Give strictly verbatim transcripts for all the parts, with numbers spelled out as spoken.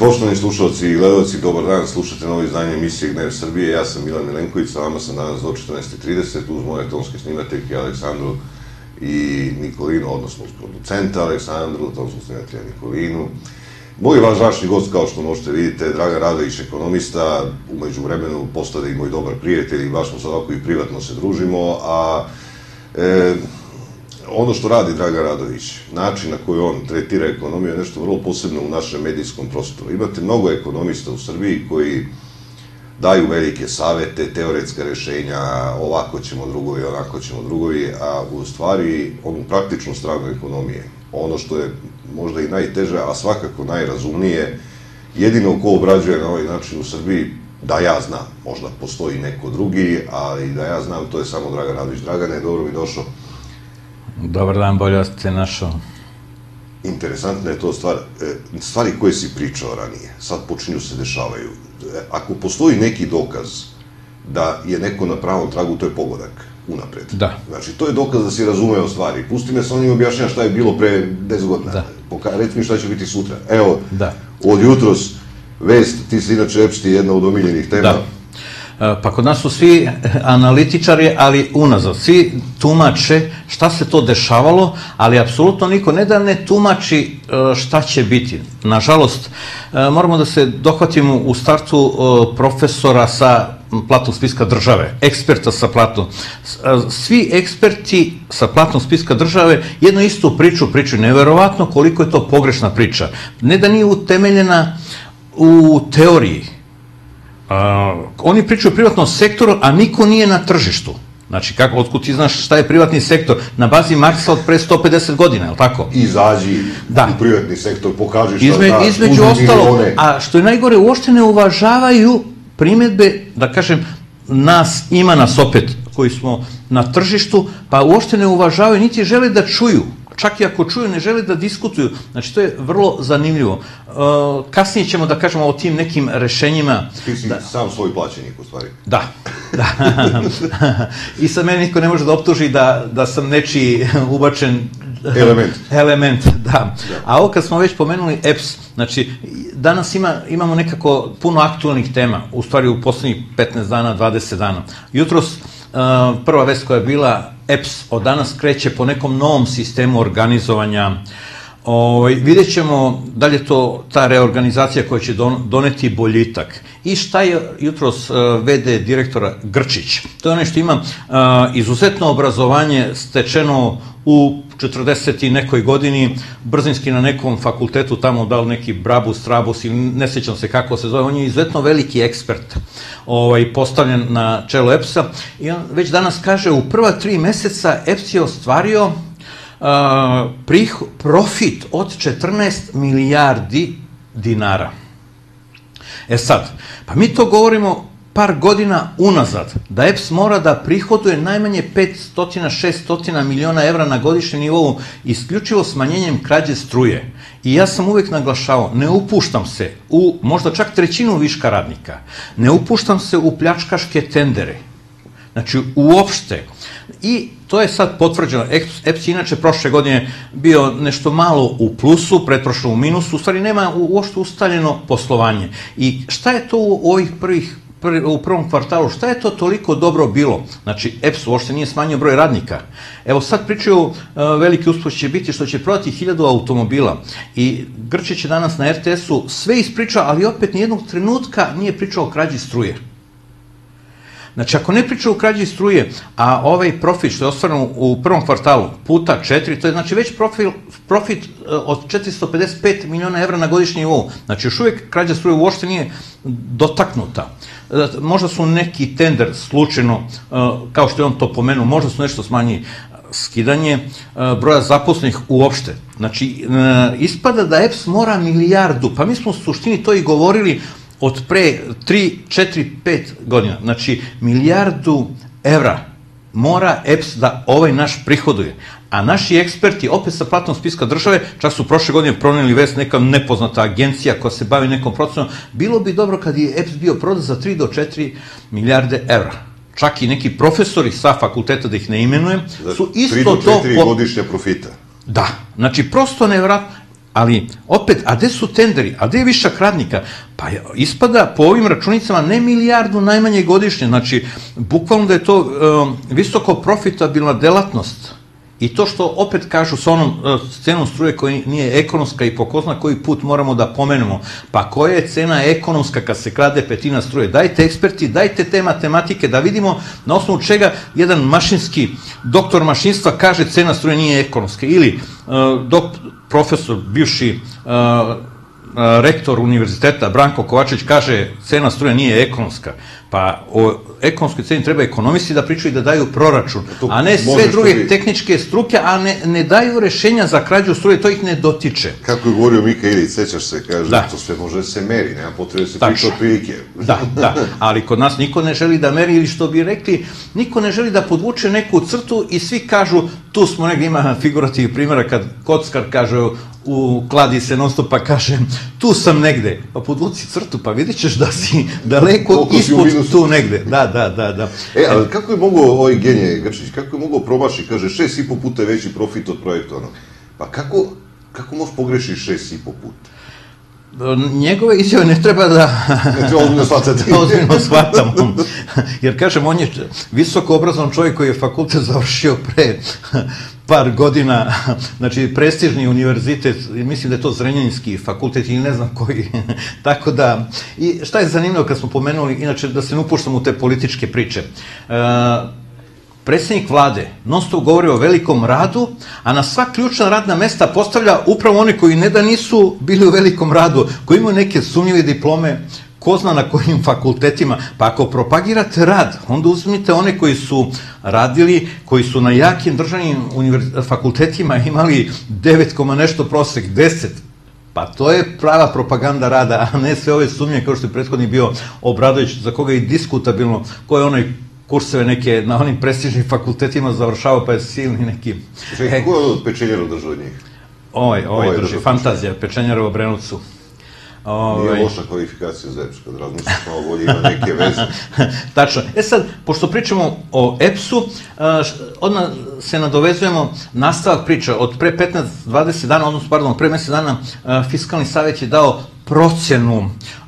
Poštovani slušalci i gledalci, dobar dan, slušate novo izdanje emisije Gnev Srbije. Ja sam Milan Milenković, sa vama sam danas do četrnaest i trideset uz moje tonske snimateljke Aleksandru i Nikolinu, odnosno uz producenta Aleksandru, tonskog snimatelja Nikolinu. Moj važni gost, kao što možete vidite, Dragan Radović, ekonomista, umeđu vremenu postade i moj dobar prijatelj i baš smo sad ovako i privatno se družimo, a ono što radi Dragan Radović, način na koji on tretira ekonomiju je nešto vrlo posebno u našem medijskom prostoru. Imate mnogo ekonomista u Srbiji koji daju velike savete, teoretska rešenja, ovako ćemo drugovi, onako ćemo drugovi, a u stvari onu praktičnu stranu ekonomije, ono što je možda i najteže, a svakako najrazumnije, jedino ko obrađuje na ovaj način u Srbiji, da ja znam, možda postoji neko drugi, ali da ja znam, to je samo Dragan Radović. Dragane, dobro mi došao. Dobar dan, bolje ste našao. Interesantna je to stvar. Stvari koje si pričao ranije, sad počinju se dešavaju. Ako postoji neki dokaz da je neko na pravom tragu, to je pogodak, unapred. Da. Znači, to je dokaz da si razumeo stvari. Pusti me sa onim objašnjam šta je bilo pre deset godina. Da. Reci mi šta će biti sutra. Evo, da. Od jutros, vest, ti si inače Epsti, jedna od omiljenih tema. Da. Pa kod nas su svi analitičari, ali unazad. Svi tumače šta se to dešavalo, ali apsolutno niko ne da ne tumači šta će biti. Nažalost, moramo da se dohvatimo u startu profesora sa platnog spiska države, eksperta sa platnog. Svi eksperti sa platnog spiska države jednu istu priču pričaju. Neverovatno koliko je to pogrešna priča. Ne da nije utemeljena u teoriji. Oni pričaju o privatnom sektoru, a niko nije na tržištu. Znači, otkud ti znaš šta je privatni sektor? Na bazi Marksa od pre sto pedeset godina, je li tako? Izađi u privatni sektor, pokaži šta znaš, između ostalo, a što je najgore, uopšte ne uvažavaju primedbe, da kažem, nas, ima nas opet, koji smo na tržištu, pa uopšte ne uvažavaju, niti žele da čuju. Čak i ako čuju, ne žele da diskutuju. Znači, to je vrlo zanimljivo. Kasnije ćemo da kažemo o tim nekim rešenjima. Ti si sam svoj plaćenik, u stvari. Da. I sad meni niko ne može da optuži da sam nečiji ubačen element. Element, da. A ovo kad smo već pomenuli E P S, znači, danas imamo nekako puno aktualnih tema, u stvari u poslednjih petnaest dana, dvadeset dana. Jutros prva vest koja je bila, E P S od danas kreće po nekom novom sistemu organizovanja. Vidjet ćemo da li je to ta reorganizacija koja će doneti boljitak. I šta je jutros ve de direktora Grčić? To je ono što ima izuzetno obrazovanje stečeno u četrdeset i nekoj godini, brzinski na nekom fakultetu tamo dao neki Brabus, Trabus ili ne sjećam se kako se zove, on je izuzetno veliki ekspert postavljen na čelo E P S-a i on već danas kaže u prva tri meseca E P S je ostvario profit od četrnaest milijardi dinara. E sad, pa mi to govorimo par godina unazad, da E P S mora da prihoduje najmanje petsto do šesto miliona evra na godišnjem nivou, isključivo smanjenjem krađe struje. I ja sam uvek naglašavao, ne upuštam se u možda čak trećinu viška radnika, ne upuštam se u pljačkaške tendere. Znači, uopšte. I to je sad potvrđeno. E P S je inače prošle godine bio nešto malo u plusu, pretprošlo u minusu, u stvari nema uopšte ustaljeno poslovanje. I šta je to u ovih prvih u prvom kvartalu, šta je to toliko dobro bilo? Znači, E P S uopšte nije smanjio broj radnika. Evo sad pričaju, veliki uspeh će biti što će prodati hiljadu automobila. I Grčić je danas na er te esu sve ispričao, ali opet nijednog trenutka nije pričao o krađi struje. Znači, ako ne priča o krađi struje, a ovaj profit što je ostvaren u prvom kvartalu puta četiri, to je znači već profit od četiristo pedeset pet miliona evra na godišnji nivou. Znači, još uvijek krađa struje uopšte nije dotaknuta. Možda su neki tender slučajno, kao što je on to pomenuo, možda su nešto smanjili skidanje broja zaposlenih uopšte. Znači, ispada da E P S mora milijardu, pa mi smo u suštini to i govorili od pre tri, četiri, pet godina. Znači, milijardu evra mora E P S da ovaj naš prihoduje. A naši eksperti, opet sa platnog spiska države, čak su prošle godine proneli vest neka nepoznata agencija koja se bavi nekom procenom, bilo bi dobro kad je E P S bio prodat za tri do četiri milijarde evra. Čak i neki profesori sa fakulteta, da ih ne imenujem, su isto to... tri do četiri godišnja profita. Da, znači prosto nevjerojatno. Ali, opet, a gde su tenderi, a gde je višak radnika? Pa ispada po ovim računicama ne milijardu najmanje godišnje, znači, bukvalno da je to um, visoko profitabilna delatnost. I to što opet kažu sa onom uh, cenom struje koja nije ekonomska i po ko zna koji put moramo da pomenemo, pa koja je cena ekonomska kad se krade petina struje? Dajte eksperti, dajte te matematike da vidimo na osnovu čega jedan mašinski, doktor mašinstva kaže cena struje nije ekonomska ili uh, dok, profesor, bivši uh, rektor univerziteta Branko Kovačević kaže cena struje nije ekonomska. Pa o ekonomskoj ceni treba ekonomisti da pričaju i da daju proračun, a ne sve druge tehničke struke, a ne daju rešenja za krađu struje, to ih ne dotiče. Kako je govorio Mika Ilić, sećaš se, kaže, to sve može da se meri, nema potrebe da se priča od prilike. Da, da, ali kod nas niko ne želi da meri ili što bi rekli, niko ne želi da podvuče neku crtu i svi kažu, tu smo negdje, ima figurativnih primjera kad kockar kaže, u kladi se non stop pa kaže, tu sam negde, pa podvuci crtu, pa vidit ćeš da si daleko ispod tu negde. Da, da, da, da. E, ali kako je mogao ovaj genije Grčić, kako je mogao promaši, kaže, šest i po puta je veći profit od projektovano. Pa kako, kako možeš pogrešiš šest i po puta? Njegove izjave ne treba da ne treba ozbiljno shvatati. ozbiljno shvatamo. Jer, kažem, on je visoko obrazovan čovjek koji je fakultet završio pre par godina, znači prestižni univerzitet, mislim da je to Zrenjaninski fakultet ili ne znam koji, tako da, i šta je zanimljivo kad smo pomenuli, inače da se ne upuštam u te političke priče, predsjednik vlade non stop govori o velikom radu, a na sva ključna radna mesta postavlja upravo oni koji ne da nisu bili u velikom radu, koji imaju neke sumnjive diplome, ko zna na kojim fakultetima, pa ako propagirate rad, onda uzmite one koji su radili, koji su na jakim državnim fakultetima imali devet, nešto prosek, deset, pa to je prava propaganda rada, a ne sve ove sumnje kao što je prethodni bio Obradović, za koga je diskutabilno, ko je onaj kurseve neke na onim prestižnim fakultetima završavao, pa je silni neki... Čekaj, ko je od Pečenjera držao od njih? Ovaj, ovaj drži, Fantazija, Pečenjera u Obrenovcu. Nije loša kvalifikacija za E P S, kad razmisliš malo bolje, ima neke veze. Tačno. E sad, pošto pričamo o E P S-u, odmah se nadovezujemo nastavak priča. Od pre petnaest dvadeset dana, odnosno, pardon, pre mesec dana, Fiskalni savjet je dao procjenu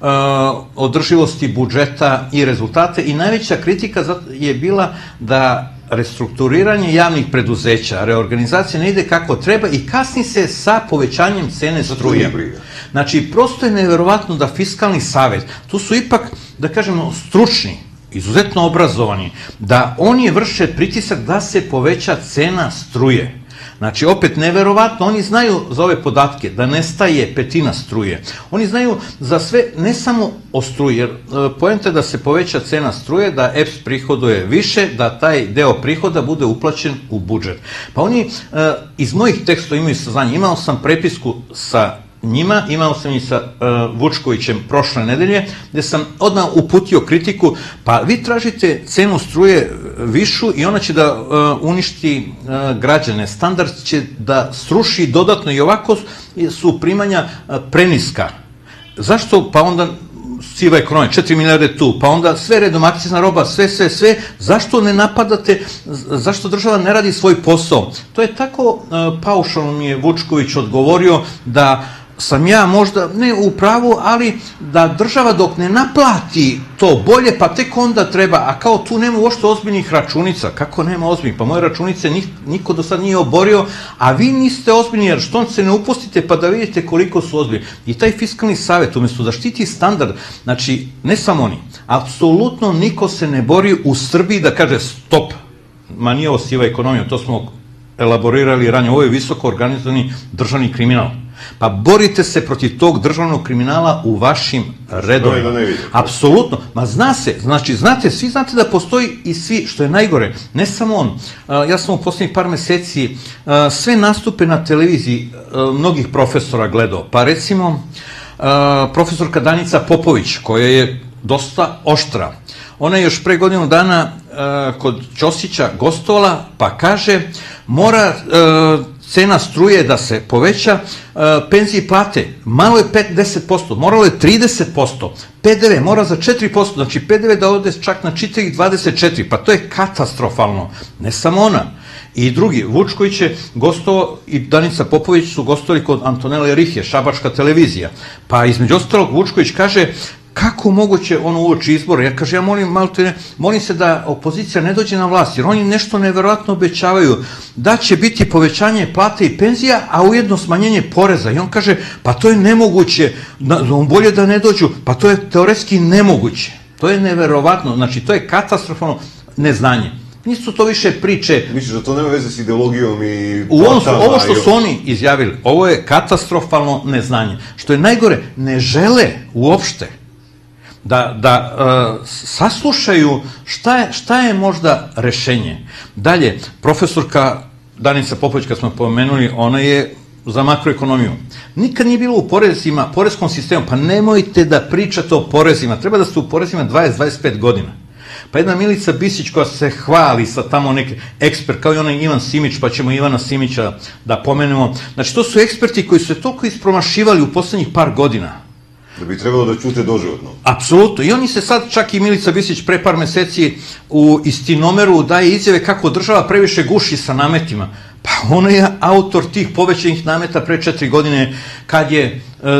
održivosti budžeta i rezultate i najveća kritika je bila da restrukturiranje javnih preduzeća, reorganizacija ne ide kako treba i kasni se sa povećanjem cene struje. Znači, prosto je neverovatno da Fiskalni savet, tu su ipak, da kažemo, stručni, izuzetno obrazovani, da oni vrše pritisak da se poveća cena struje. Znači, opet, neverovatno, oni znaju za ove podatke da nestaje petina struje. Oni znaju za sve, ne samo o struji, jer poenta je da se poveća cena struje, da E P S prihoduje više, da taj deo prihoda bude uplaćen u budžet. Pa oni iz mojih tekstova imaju saznanje. Imao sam prepisku sa njima, imao sam i sa Vučkovićem prošle nedelje, gde sam odmah uputio kritiku, pa vi tražite cenu struje višu i ona će da uništi građane, standard će da sruši dodatno i ovako su primanja preniska. Zašto? Pa onda siva ekonomija, četiri milijarde tu, pa onda sve redom akcizna roba, sve, sve, sve, zašto ne napadate, zašto država ne radi svoj posao? To je tako paušalno mi je Vučković odgovorio da sam ja možda, ne u pravu, ali da država dok ne naplati to bolje, pa tek onda treba, a kao tu nema uopšte ozbiljnih računica. Kako nema ozbiljnih? Pa moje računice niko do sad nije oborio, a vi niste ozbiljni, jer što se ne upustite pa da vidite koliko su ozbiljni. I taj Fiskalni savet, umjesto da štiti standard, znači, ne samo oni, apsolutno niko se ne bori u Srbiji da kaže stop, ma nije ovo siva ekonomija, to smo elaborirali ranije, ovo je visoko organizovani državni kriminal. Pa borite se protiv tog državnog kriminala u vašim redovima. Apsolutno. Ma zna se, znači znate, svi znate da postoji i svi, što je najgore, ne samo on. Ja sam u poslednjih par meseci sve nastupe na televiziji mnogih profesora gledao. Pa recimo, profesorka Danica Popović, koja je dosta oštra. Ona je još pre godinu dana kod Ćosića gostovala, pa kaže, mora cena struje da se poveća, penzije i plate, malo je pet do deset posto, moralo je trideset posto, P D V mora za četiri posto, znači P D V da ode čak na četiri zarez dvadeset četiri, pa to je katastrofalno, ne samo ona. I drugi, Vučković je gostovao i Danica Popović su gostovali kod Antonele Rihje, šabačka televizija, pa između ostalog Vučković kaže kako moguće ono uoči izbora, ja kaže, ja molim, maltene, molim se da opozicija ne dođe na vlast, jer oni nešto neverovatno obećavaju, da će biti povećanje plate i penzija, a ujedno smanjenje poreza. I on kaže, pa to je nemoguće, bolje da ne dođu, pa to je teoretski nemoguće. To je neverovatno, znači to je katastrofalno neznanje. Nisu to više priče. Misliš da to nema veze s ideologijom i... Ovo što su oni izjavili, ovo je katastrofalno neznanje. Što je najgore, ne žele uopšte da saslušaju šta je možda rešenje. Dalje, profesorka Danica Popović, kad smo pomenuli, ona je za makroekonomiju. Nikad nije bilo u porezima, poreskom sistemu, pa nemojte da pričate o porezima, treba da ste u porezima dvadeset do dvadeset pet godina. Pa jedna Milica Bisić koja se hvali sa tamo neki ekspert, kao i onaj Ivan Simić, pa ćemo Ivana Simića da pomenemo. Znači, to su eksperti koji su se toliko ispromašivali u poslednjih par godina. Da bi trebalo da ćute doživotno. Apsolutno. I oni se sad, čak i Milica Bisić pre par meseci u Istinomeru daje izjave kako država previše guši sa nametima. Pa ona je autor tih povećanih nameta pre četiri godine kad je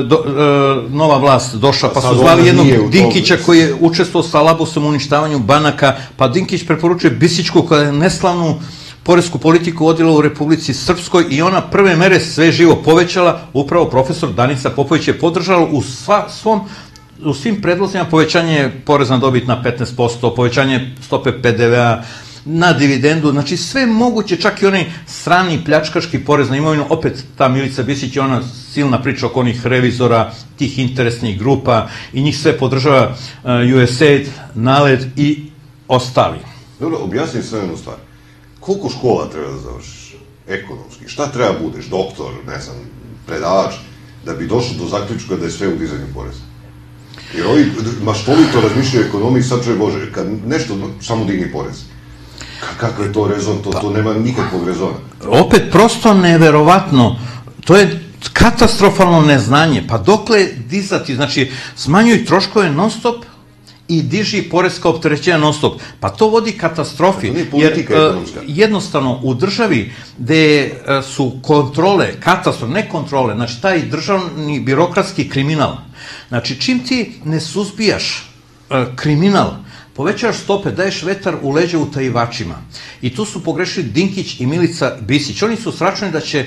nova vlast došla, pa su zvali jednog Dinkića koji je učestvovao sa Labusom u uništavanju banaka, pa Dinkić preporučuje Bisićku koja je neslavnu poresku politiku vodila u Republici Srpskoj i ona prve mere sve živo povećala, upravo profesor Danica Popović je podržala u svom u svim predlozima povećanje poreza na dobit na petnaest posto, povećanje stope P D V-a, na dividendu, znači sve moguće, čak i onaj strani pljačkaški porez na imovinu, opet ta Milica Bisić je ona silna priča oko onih revizora, tih interesnih grupa i njih sve podržava U S A I D, NALED i ostali. Dobro, objasnim sve jednu stvar. Koliko škola treba da završiš? Ekonomski. Šta treba budeš? Doktor, ne znam, predavač, da bi došao do zaključka da je sve u dizanju poreza? Jer ovi maštovito razmišljaju o ekonomiji, sad čuje Bože, kad nešto samo digni porez. Kako je to rezon? To nema nikakvog rezona. Opet, prosto neverovatno. To je katastrofalno neznanje. Pa dokle dizati? Znači, smanjuju troškove non stop i diži poreska opterećenja non stop. Pa to vodi katastrofi. To nije politika ekonomska. Jednostavno, u državi gde su kontrole, katastrof, ne kontrole, znači taj državni birokratski kriminal. Znači, čim ti ne suzbijaš kriminal, povećaš stope, daješ vetar u leđa utajivačima. I tu su pogrešili Dinkić i Milica Bisić. Oni su sračunali da će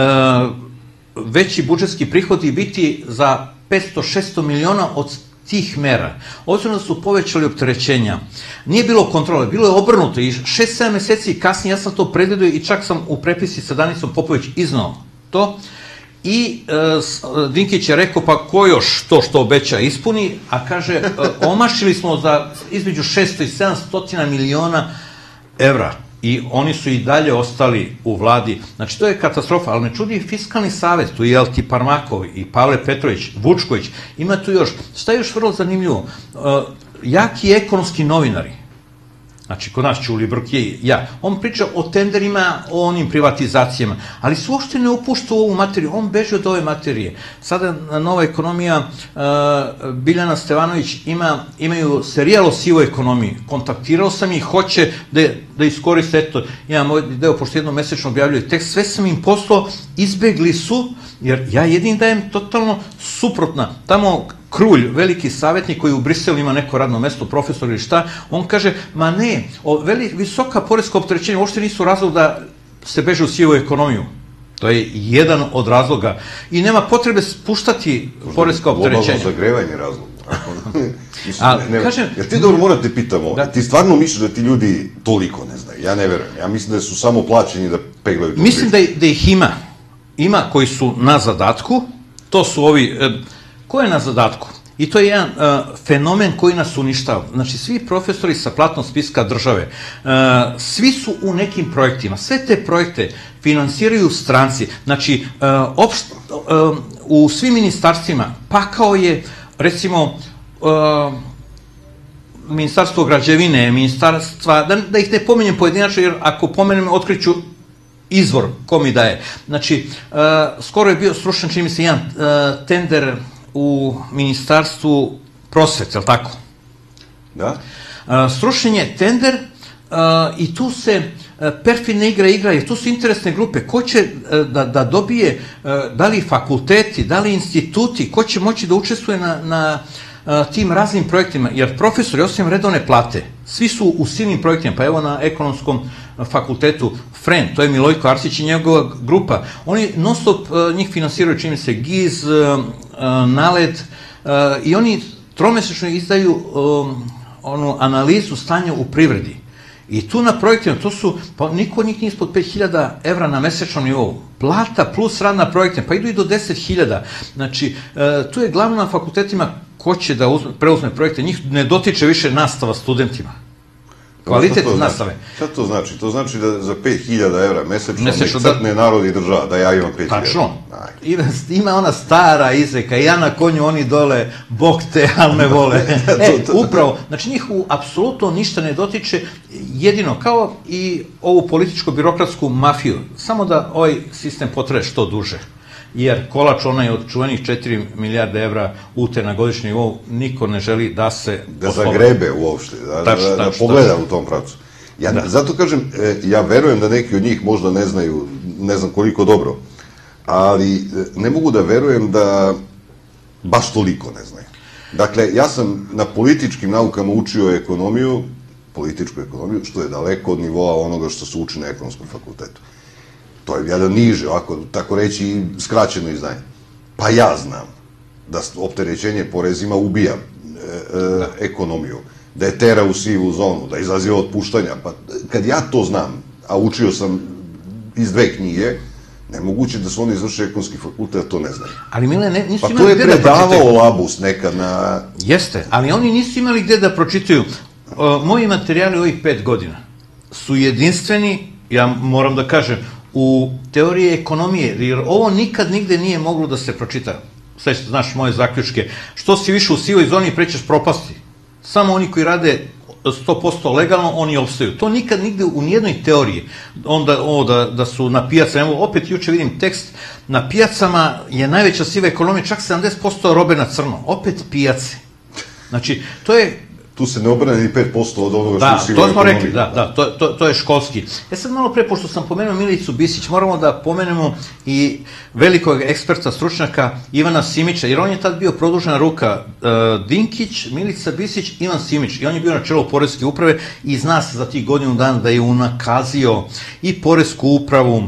veći budžetski prihodi biti za petsto do šesto miliona od tih mera. Obzirom da su povećali opterećenja. Nije bilo kontrole, bilo je obrnuto i šest sedam meseci kasnije ja sam to predvidio i čak sam u prepisi sa Danicom Popović iznao to. I Dinkić je rekao, pa ko još to što obeća ispuni, a kaže, omašili smo za između šesto i sedamsto miliona evra. I oni su i dalje ostali u vladi. Znači, to je katastrofa, ali ne čudi Fiskalni savet, tu je Elti Parmakov i Pavle Petrović, Vučković, ima tu još, šta je još vrlo zanimljivo, jaki ekonomski novinari, znači, kod nas Ćulibrk je ja, on priča o tenderima, o onim privatizacijama, ali se uopšte ne upušta u ovu materiju, on beži od ove materije. Sada Nova ekonomija, Biljana Stevanović imaju serijal o sivoj ekonomiji, kontaktirao sam ih, hoće da iskoriste, eto, imam ovaj deo, pošto jednom mesečno objavljaju tekst, sve sam im poslao, izbegli su, jer ja jedin dajem totalno suprotna, tamo Krulj, veliki savjetnik koji u Briselu ima neko radno mesto, profesor ili šta, on kaže, ma ne, visoka poreska opterećenja uopšte nisu razlog da se beže u sivu ekonomiju. To je jedan od razloga. I nema potrebe spuštati poreska opterećenja. Globalno zagrevanje razlog. Jer ti dobro morate pitamo, ti stvarno misliš da ti ljudi toliko ne znaju? Ja ne verujem. Ja mislim da su samo plaćeni da peglaju tu priču. Mislim da ih ima. Ima koji su na zadatku, to su ovi... Ko je na zadatku? I to je jedan fenomen koji nas uništava. Znači, svi profesori sa platnog spiska države, svi su u nekim projektima. Sve te projekte finansiraju stranci. Znači, u svim ministarstvima, pa kao je, recimo, Ministarstvo građevine, ministarstva, da ih ne pomenjem pojedinačno, jer ako pomenem, otkriću izvor ko mi daje. Znači, skoro je bio srušen, čini mi se, jedan tender u Ministarstvu prosvete, je li tako? Da. Srušen je tender i tu se perfidna igra igra, jer tu su interesne grupe. Ko će da dobije, da li fakulteti, da li instituti, ko će moći da učestvuje na tim raznim projektima, jer profesori, osim redovne plate, svi su u silnim projektima, pa evo na ekonomskom fakultetu F R E N, to je Milojko Arsić i njegova grupa, oni non stop njih finansiraju, čini se, G I Z, NALED, i oni tromesečno izdaju onu analizu stanja u privredi. I tu na projektima, to su, pa niko od njih nije ispod pet hiljada evra na mesečnom nivou. Plata plus rad na projektima, pa idu i do deset hiljada. Znači, tu je glavno na fakultetima ko će da preuzme projekte, njih ne dotiče više nastava studentima. Kvalitet nastave. Šta to znači? To znači da za pet hiljada evra mesečno nek crkne narod i država, da ja imam pet hiljada. Tačno. Ima ona stara izreka, ja na konju, oni dole, bog te, ali me vole. E, upravo, znači njih apsolutno ništa ne dotiče, jedino kao i ovu političko-birokratsku mafiju, samo da ovaj sistem potraje što duže. Jer kolač onaj od čuvenih četiri milijarde evra ute na godišnji nivou, niko ne želi da se... Da zagrebe uopšte, da pogleda u tom pravcu. Zato kažem, ja verujem da neki od njih možda ne znaju, ne znam koliko dobro, ali ne mogu da verujem da baš toliko ne znaju. Dakle, ja sam na političkim naukama učio ekonomiju, političku ekonomiju, što je daleko od nivoa onoga što se uči na ekonomskom fakultetu. To je jedan niže, ovako, tako reći, skraćeno izdanje. Pa ja znam da opterećenje porezima ubija ekonomiju, da je tera u sivu zonu, da izaziva otpuštanja. Pa kad ja to znam, a učio sam iz dve knjige, nemoguće da su oni izvršili ekonomski fakultet, a to ne znaju. Ali Mile, nisu Pa imali to je gde da pročitaju. predavao Labus nekad na... Jeste, ali oni nisu imali gde da pročitaju. Moji materijali ovih pet godina su jedinstveni, ja moram da kažem, u teoriji ekonomije, jer ovo nikad nigde nije moglo da se pročita. Sve što znaš moje zaključke. Što si više u sivoj zoni, prećeš propasti. Samo oni koji rade sto posto legalno, oni opstaju. To nikad nigde u nijednoj teoriji. Onda ovo da su na pijacama, evo opet juče vidim tekst, na pijacama je najveća siva ekonomija, čak sedamdeset posto robe na crno. Opet pijace. Znači, to je... Tu se ne obrane ni pet posto od onoga što Da, je siva to smo ekonomija. rekli, da, da, to je školski. Ja sad malo pre, pošto sam pomenuo Milicu Bisić, moramo da pomenemo i velikog eksperta, stručnjaka Ivana Simića, jer on je tad bio produžena ruka Dinkić, Milica Bisić, Ivan Simić, i on je bio na čelu Poreske uprave i zna se za tih godinu dana da je unakazio i Poresku upravu.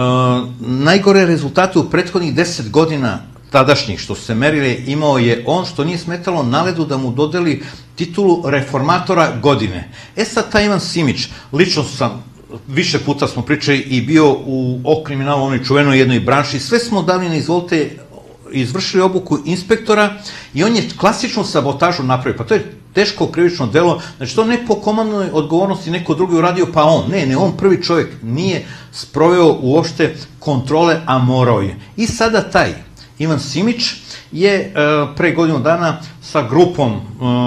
Najgore rezultate u prethodnih deset godina tadašnjih što su se merile imao je on, što nije smetalo NALED-u da mu dodeli titulu reformatora godine. E sad, taj Ivan Simić, lično sam, više puta smo pričali i bio u kriminalu, onoj čuvenoj jednoj branši, sve smo dali na izvolite, izvršili obuku inspektora i on je klasičnu sabotažu napravio. Pa to je teško krivično delo, znači to ne po komandnoj odgovornosti neko drugi uradio, pa on. Ne, ne, on prvi čovjek nije sproveo uopšte kontrole, a morao je. I sada taj Ivan Simić je pre godinu dana sa grupom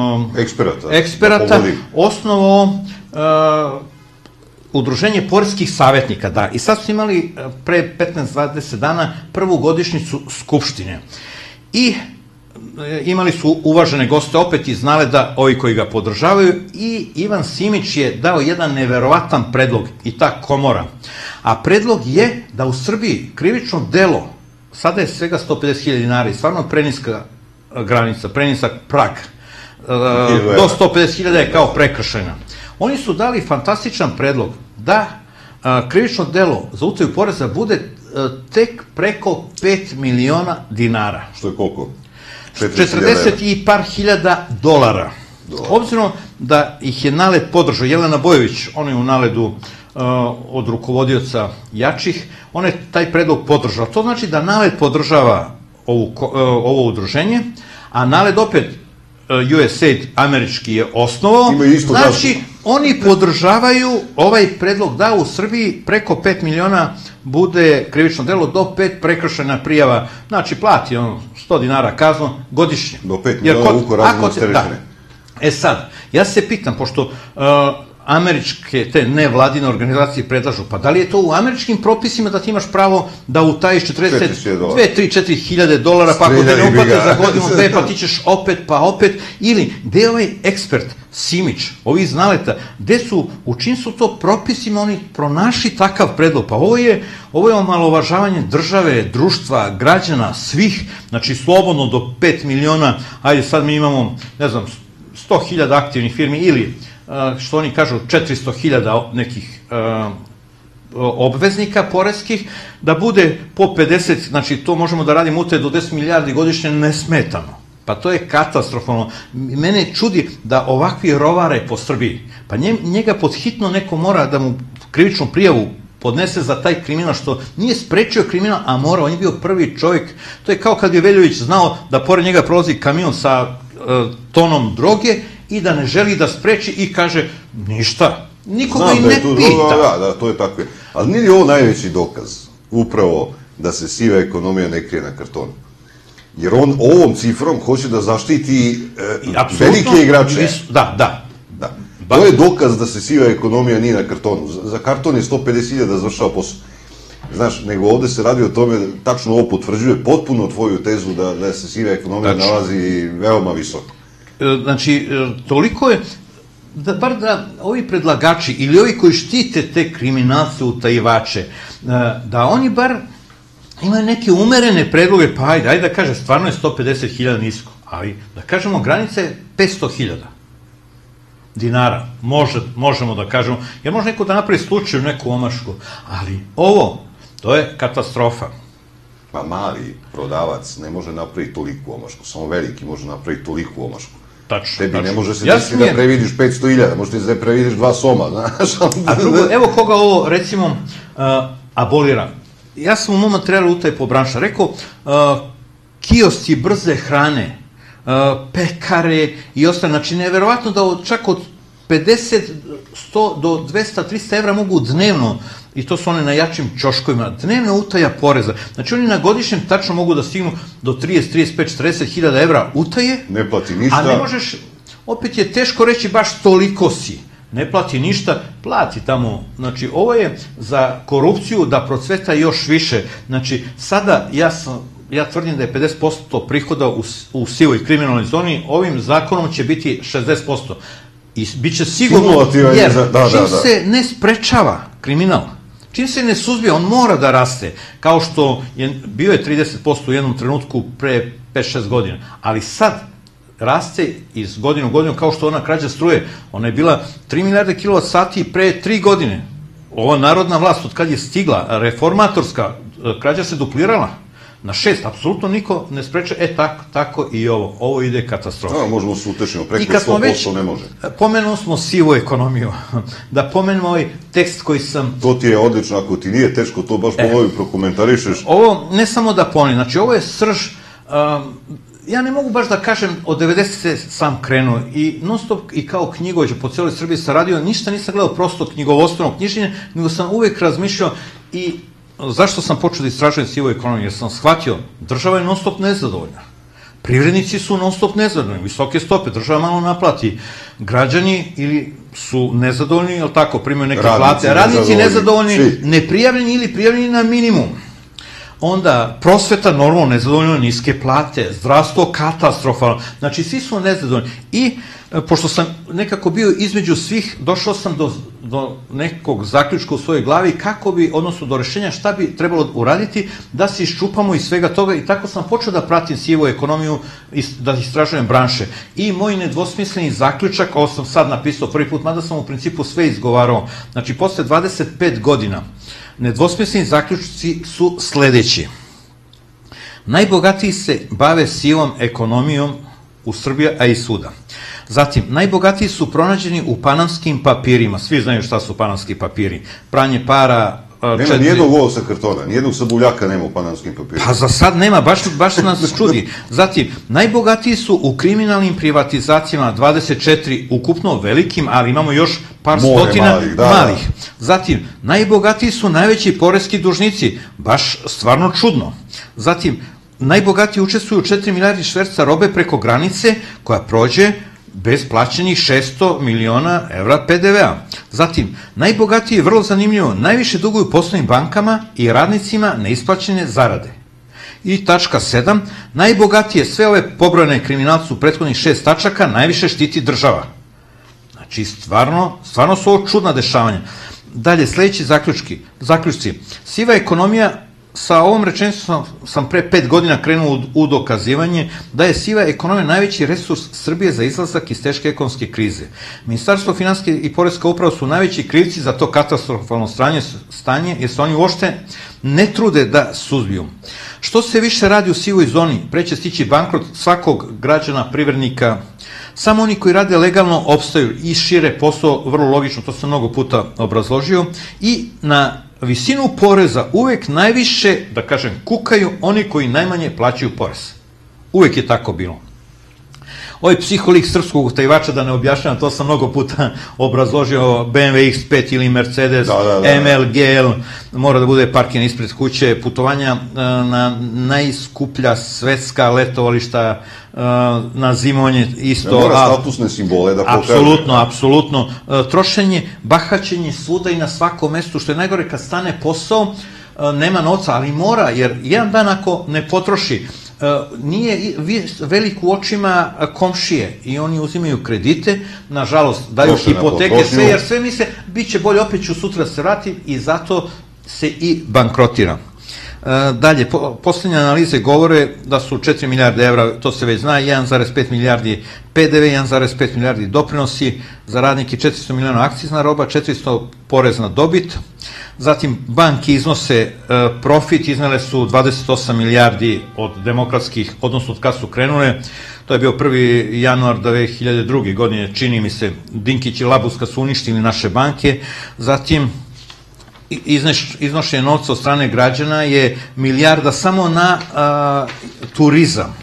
eksperata osnovao Udruženje poreskih savjetnika, da. I sad su imali pre petnaest dvadeset dana prvu godišnjicu Skupštine. I imali su uvažene goste opet iz NALED-a, ovi koji ga podržavaju, i Ivan Simić je dao jedan neverovatan predlog, i ta komora. A predlog je da u Srbiji krivično delo, sada je svega sto pedeset hiljada dinara i stvarno preniska granica, prenisak prag, do sto pedeset hiljada je kao prekršajna. Oni su dali fantastičan predlog da krivično delo za utaju poreza bude tek preko pet miliona dinara. Što je koliko? četrdeset i par hiljada dolara. Obzirom da ih je NALED podržao, Jelena Bojović, ona je u NALED-u od rukovodioca jačih, on je taj predlog podržao. To znači da NALED podržava ovo udruženje, a NALED opet U S A I D američki je osnovao, znači oni podržavaju ovaj predlog da u Srbiji preko pet miliona bude krivično delo, do pet prekršajna prijava, znači plati sto dinara kaznu godišnje. Do pet miliona uko razno sterećene. E sad, ja se pitam, pošto američke, te nevladine organizacije predlažu, pa da li je to u američkim propisima da ti imaš pravo da utajiš četrdeset dve, tri, četiri hiljade dolara, pa ako te ne uplate za godinu, dve, pa ti ćeš opet, pa opet, ili gde je ovaj ekspert, Simić, ovi znaleta, gde su, u čim su to propisima oni pronašli takav predlog, pa ovo je, ovo je omalovažavanje države, društva, građana, svih, znači slobodno do pet miliona, ajde sad mi imamo, ne znam, sto hiljada aktivnih firmi ili što oni kažu, četiristo hiljada nekih obveznika poreskih, da bude po pedeset, znači to možemo da radimo utaje do deset milijardi godišnje nesmetano. Pa to je katastrofalno. Mene čudi da ovakvi rovare po Srbiji, pa njega podhitno neko mora da mu krivičnu prijavu podnese za taj kriminal, što nije sprečio kriminal, a mora, on je bio prvi čovjek. To je kao kad je Veljović znao da pored njega prolazi kamion sa tonom droge i da ne želi da spreči i kaže ništa. Nikoga i ne pita. Da, da, to je tako. Ali nije li ovo najveći dokaz upravo da se siva ekonomija ne krije na kartonu? Jer on ovom cifrom hoće da zaštiti velike igrače. Da, da. To je dokaz da se siva ekonomija nije na kartonu. Za karton je sto pedeset hiljada završava posao. Znaš, nego ovde se radi o tome, tačno ovo potvrđuje potpuno tvoju tezu da se siva ekonomija nalazi veoma visoko. Znači, toliko je, bar da ovi predlagači ili ovi koji štite te kriminalce, utajivače, da oni bar imaju neke umerene predloge, pa ajde, ajde da kaže, stvarno je sto pedeset hiljada nisko, ali da kažemo, granica je petsto hiljada dinara, možemo da kažemo, jer može neko da napravi slučaju neku omašku, ali ovo, to je katastrofa. Pa mali prodavac ne može napraviti toliku omašku, samo veliki može napraviti toliku omašku. Tačno. Tebi ne može se desiti da previdiš petsto hiljada, može ti da previdiš dva soma, znaš. A drugo, evo koga ovo, recimo, abolira. Ja sam u mom materijalu utaje po branša rekao, kiosci brze hrane, pekare i ostane, znači neverovatno da čak od pedeset, sto do dvesta, trista evra mogu dnevno, i to su one na jačim ćoškovima, dnevna utaja poreza. Znači oni na godišnjem tačno mogu da stignu do trideset, trideset pet, četrdeset hiljada evra utaje. Ne plati ništa. A ne možeš, opet je teško reći baš toliko si. Ne plati ništa, plati tamo. Znači ovo je za korupciju da procveta još više. Znači sada ja sam, ja tvrdim da je pedeset posto prihoda u sivoj kriminalnoj zoni, ovim zakonom će biti šezdeset posto. I bit će sigurno, jer čim se ne sprečava kriminal, čim se ne suzbije, on mora da raste, kao što je bio je trideset posto u jednom trenutku pre pet šest godina, ali sad raste iz godine u godinu, kao što ona krađa struje, ona je bila tri milijarde kilovat sati pre tri godine. Ova narodna vlast, od kad je stigla, reformatorska, krađa se duplirala na šest, apsolutno niko ne spreče, e tako i ovo, ovo ide katastrofa. Da, možemo se utešimo, preko sto posto ne može. Pomenuo smo sivu ekonomiju, da pomenemo ovaj tekst koji sam... To ti je odlično, ako ti nije teško, to baš ponovi prokomentarišeš. Ovo, ne samo da pomenem, znači ovo je srž, ja ne mogu baš da kažem, od devedesete sam krenuo i non stop i kao knjigovođa po celoj Srbiji sam radio, ništa nisam gledao prosto knjigovodstveno knjiženje, nego sam uvek razmišljao i zašto sam počeo da istražujem sivu ekonomiju? Jer sam shvatio, država je non stop nezadovoljna. Privrednici su non stop nezadovoljni, visoke stope, država malo naplati. Građani ili su nezadovoljni, ili tako, primaju neke plate. Radnici nezadovoljni, neprijavljeni ili prijavljeni na minimum. Onda prosveta normalno nezadovoljno, niske plate, zdravstvo katastrofalno. Znači, svi su nezadovoljni. I pošto sam nekako bio između svih, došao sam do nekog zaključka u svojoj glavi kako bi, odnosno do rešenja šta bi trebalo uraditi da se iščupamo iz svega toga i tako sam počeo da pratim sivu ekonomiju, da istražujem branše. I moj nedvosmisleni zaključak, ovo sam sad napisao prvi put, mada sam u principu sve izgovarao, znači posle dvadeset pet godina, nedvosmisleni zaključci su sledeći. Najbogatiji se bave sivom ekonomijom u Srbiji, a i svuda. Zatim, najbogatiji su pronađeni u panamskim papirima. Svi znaju šta su panamski papiri. Pranje para... Nema nijednog ovo sa kartona, nijednog sabuljaka nema u panamskim papirima. Pa za sad nema, baš nas čudi. Zatim, najbogatiji su u kriminalnim privatizacijama, dvadeset četiri ukupno velikim, ali imamo još par stotina malih. Zatim, najbogatiji su najveći poreski dužnici, baš stvarno čudno. Zatim, najbogatiji učestvuju u četiri milijardi šverca robe preko granice koja prođe bez plaćenih šesto miliona evra pe de ve a. Zatim, najbogatiji je vrlo zanimljivo, najviše duguju poslovnim bankama i radnicima neisplaćene zarade. I tačka sedam, najbogatije sve ove pobrojane kriminalce u prethodnih šest tačaka najviše štiti država. Znači, stvarno, stvarno su ovo čudna dešavanja. Dalje, sledeći zaključki, zaključci. Siva ekonomija, sa ovom rečenicom sam, sam pre pet godina krenuo u, u dokazivanje da je siva ekonomija najveći resurs Srbije za izlazak iz teške ekonomske krize. Ministarstvo finansije i poreska uprava su najveći krivci za to katastrofalno stanje, stanje jer se oni uopšte ne trude da suzbiju. Što se više radi u sivoj zoni, pre će stići bankrot svakog građana, privrednika. Samo oni koji rade legalno opstaju i šire posao, vrlo logično, to sam mnogo puta obrazložio, i na visinu poreza uvek najviše, da kažem, kukaju oni koji najmanje plaćaju porez. Uvek je tako bilo. Ovaj psiholik srpskog utajivača, da ne objašnjam, to sam mnogo puta obrazložio, be em ve iks pet ili Mercedes, da, da, da. em el, ge el, mora da bude parkiran ispred kuće, putovanja na najskuplja svetska letovališta, na zimovanje isto. Ne mora statusne simbole da pokaže. Apsolutno, apsolutno. Trošenje, bahaćenje svuda i na svakom mestu, što je najgore kad stane posao, nema novca, ali mora, jer jedan dan ako ne potroši, nije velik u očima komšije i oni uzimaju kredite, nažalost daju hipoteke, sve, jer sve misle bit će bolje, opet ću sutra se vratim i zato se i bankrotira. Dalje, poslednje analize govore da su četiri milijarde evra, to se već zna, jedan zarez pet milijardi pe de ve, jedan zarez pet milijardi doprinosi za radnike, četiristo miliona akcizna roba, četiristo porez na dobit. Zatim, banke iznose profit, iznele su dvadeset osam milijardi od demokratskih, odnosno od kada su krenule, to je bio prvi januar dve hiljade druge. godine, čini mi se, Dinkić i Labuska su uništili naše banke. Zatim, iznošenje novca od strane građana je milijarda samo na a, turizam.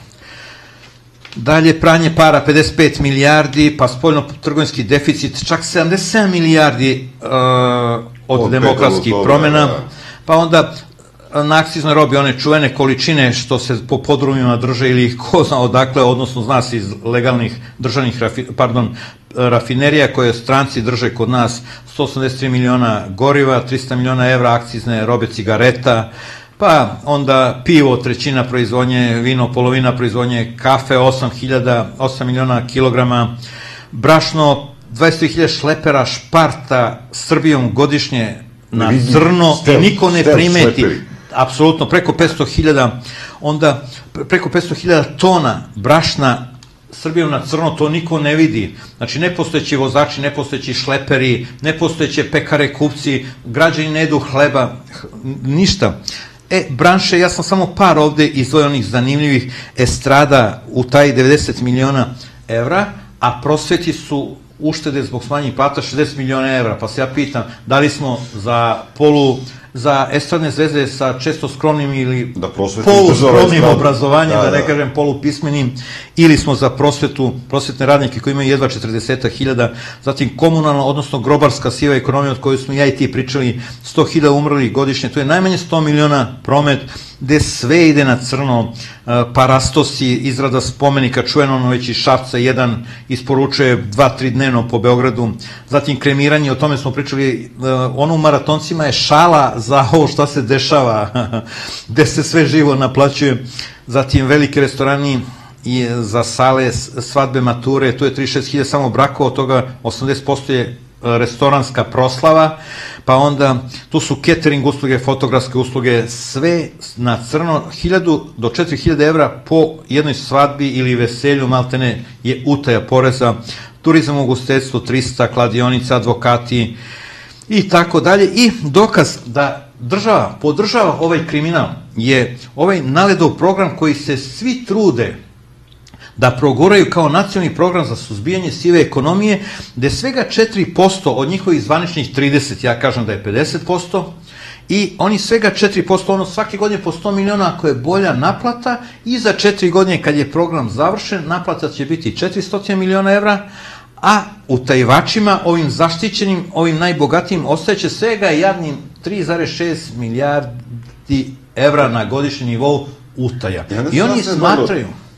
Dalje, pranje para pedeset pet milijardi, pa spoljno-trgovinski deficit čak sedamdeset sedam milijardi a, od, od demokratskih promjena, da. Pa onda na akciznoj robi one čuvene količine što se po podrumima drže ili ko zna odakle, odnosno zna se iz legalnih državnih, pardon, rafinerija koje stranci drže kod nas, sto osamdeset tri miliona goriva, trista miliona evra akcizne robe cigareta, pa onda pivo, trećina proizvodnje, vino, polovina proizvodnje, kafe, osam hiljada, osam miliona kilograma, brašno, dvadeset tri hiljade šlepera šparta Srbijom godišnje na crno i niko ne primeti. Apsolutno, preko petsto hiljada, onda preko petsto hiljada tona brašna Srbijom na crno, to niko ne vidi. Znači, nepostojeći vozači, nepostojeći šleperi, nepostojeće pekare, kupci, građani ne jedu hleba, ništa. E, branše, ja sam samo par ovde izdvojio onih zanimljivih, estrada u taj devedeset miliona evra, a prosveti su uštede zbog smanjenih plata šezdeset miliona evra, pa se ja pitam, da li smo za polu, za estradne zvezde sa često skromnim ili poluskromnim obrazovanjem, da ne kažem polupismenim, ili smo za prosvetu, prosvetne radnike koji imaju jedva četrdeset hiljada, zatim komunalna, odnosno grobarska siva ekonomija od koju smo ja i ti pričali, sto hiljada umrlih godišnje, to je najmanje sto miliona promet, gde sve ide na crno, parastosi, izrada spomenika, čujeno ono već iz Šapca, jedan isporučuje dva, tri dnevno po Beogradu, zatim kremiranje, o tome smo pričali, ono u maratoncima je šala za ovo šta se dešava, gde se sve živo naplaćuje, zatim veliki restorani i za sale, svadbe, mature, to je trideset šest hiljada samo brakova, od toga osamdeset posto je restoranska proslava, pa onda tu su catering usluge, fotografske usluge, sve na crno, hiljadu do četiri hiljade evra po jednoj svadbi ili veselju, maltene je utaja poreza, turizam, ugostiteljstvo, trista, kladionica, advokati i tako dalje. I dokaz da država podržava ovaj kriminal je ovaj naledov program koji se svi trude da proguraju kao nacionalni program za suzbijanje sive ekonomije, gde svega četiri posto od njihovih zvaničnih trideset, ja kažem da je pedeset posto, i oni svega četiri posto, ono svake godine po sto miliona ako je bolja naplata, i za četiri godine kad je program završen, naplata će biti četiristo miliona evra, a utajivačima, ovim zaštićenim, ovim najbogatijim, ostajeće svega jadnim tri zarez šest milijardi evra na godišnjem nivou utaja. I oni smatraju...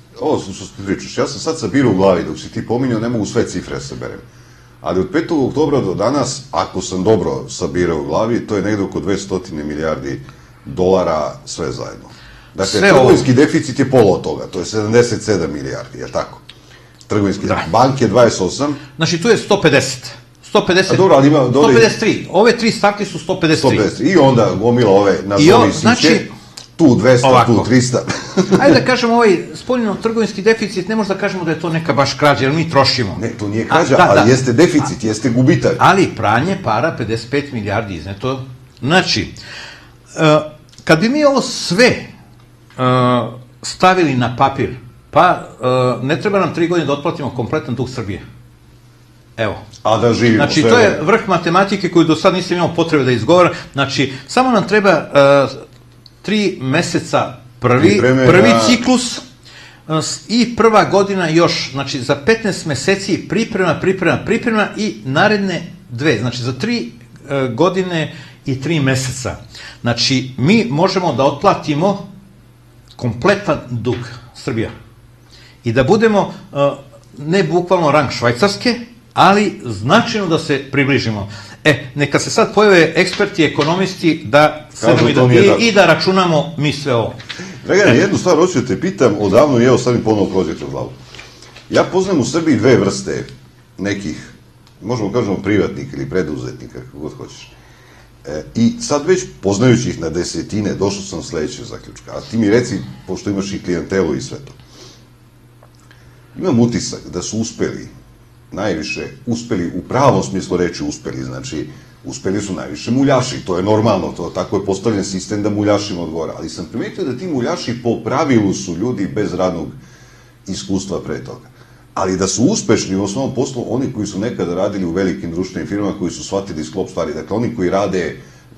ovo što ti pričaš, ja sam sad sabirao u glavi, dok si ti pominjao, ne mogu sve cifre saberem. Ali od petog oktobra do danas, ako sam dobro sabirao u glavi, to je negde oko dvesta milijardi dolara sve zajedno. Dakle, trgovinski deficit je pola od toga, to je sedamdeset sedam milijardi, je li tako? Trgovinski deficit. Banke dvadeset osam. Znači, tu je sto pedeset. sto pedeset. A dobro, ali ima... sto pedeset tri. Ove tri stavke su sto pedeset tri. sto pedeset tri. I onda gomila ove nazovi sinke, tu dvesta, tu trista. Ajde da kažemo, ovaj spoljno-trgovinski deficit, ne možda kažemo da je to neka baš krađa, jer mi trošimo. Ne, to nije krađa, ali jeste deficit, jeste gubitak. Ali pranje para, pedeset pet milijardi izneto. Znači, kad bi mi ovo sve stavili na papir, pa ne treba nam tri godine da otplatimo kompletan dug Srbije. Evo. A da živimo. Znači, to je vrh matematike koju do sad nisam imao potrebe da izgovaram. Znači, samo nam treba tri meseca prvi, prvi ciklus i prva godina još, znači za petnaest meseci priprema, priprema, priprema i naredne dve, znači za tri godine i tri meseca. Znači, mi možemo da otplatimo kompletan dug Srbija i da budemo ne bukvalno rang Švajcarske, ali značajno da se približimo. E, neka se sad pojave eksperti, ekonomisti da sedemo i da računamo mi sve ovo. Dragane, jednu stvar hoću da te pitam, odavno i evo sad mi ponovo prođete u glavu. Ja poznam u Srbiji dve vrste nekih, možemo kažemo privatnika ili preduzetnika, kako god hoćeš. I sad već poznajući ih na desetine, došao sam sledećeg zaključka. A ti mi reci, pošto imaš i klijentelu i sve to. Imam utisak da su uspeli najviše, uspeli, u pravom smislu reči uspeli, znači, uspeli su najviše muljaši, to je normalno, to tako je postavljen sistem da muljašima odgovara, ali sam primetio da ti muljaši po pravilu su ljudi bez radnog iskustva pre toga, ali da su uspešni u osnovnom poslu oni koji su nekada radili u velikim društvenim firmama, koji su shvatili sklop stvari, dakle, oni koji rade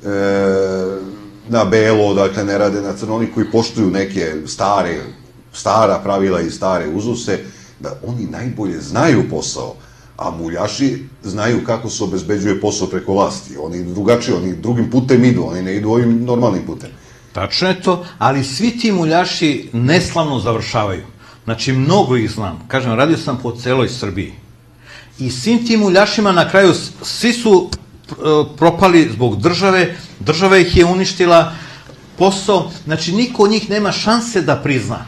na belo, dakle, ne rade na crno, oni koji poštuju neke stare, stara pravila i stare uzuse, da oni najbolje znaju posao, a muljaši znaju kako se obezbeđuje posao preko vlasti. Oni drugačije, oni drugim putem idu, oni ne idu ovim normalnim putem. Tačno je to, ali svi ti muljaši neslavno završavaju. Znači, mnogo ih znam. Kažem, radio sam po celoj Srbiji. I svim tim muljašima na kraju svi su propali zbog države, država ih je uništila, posao, znači niko od njih nema šanse da prizna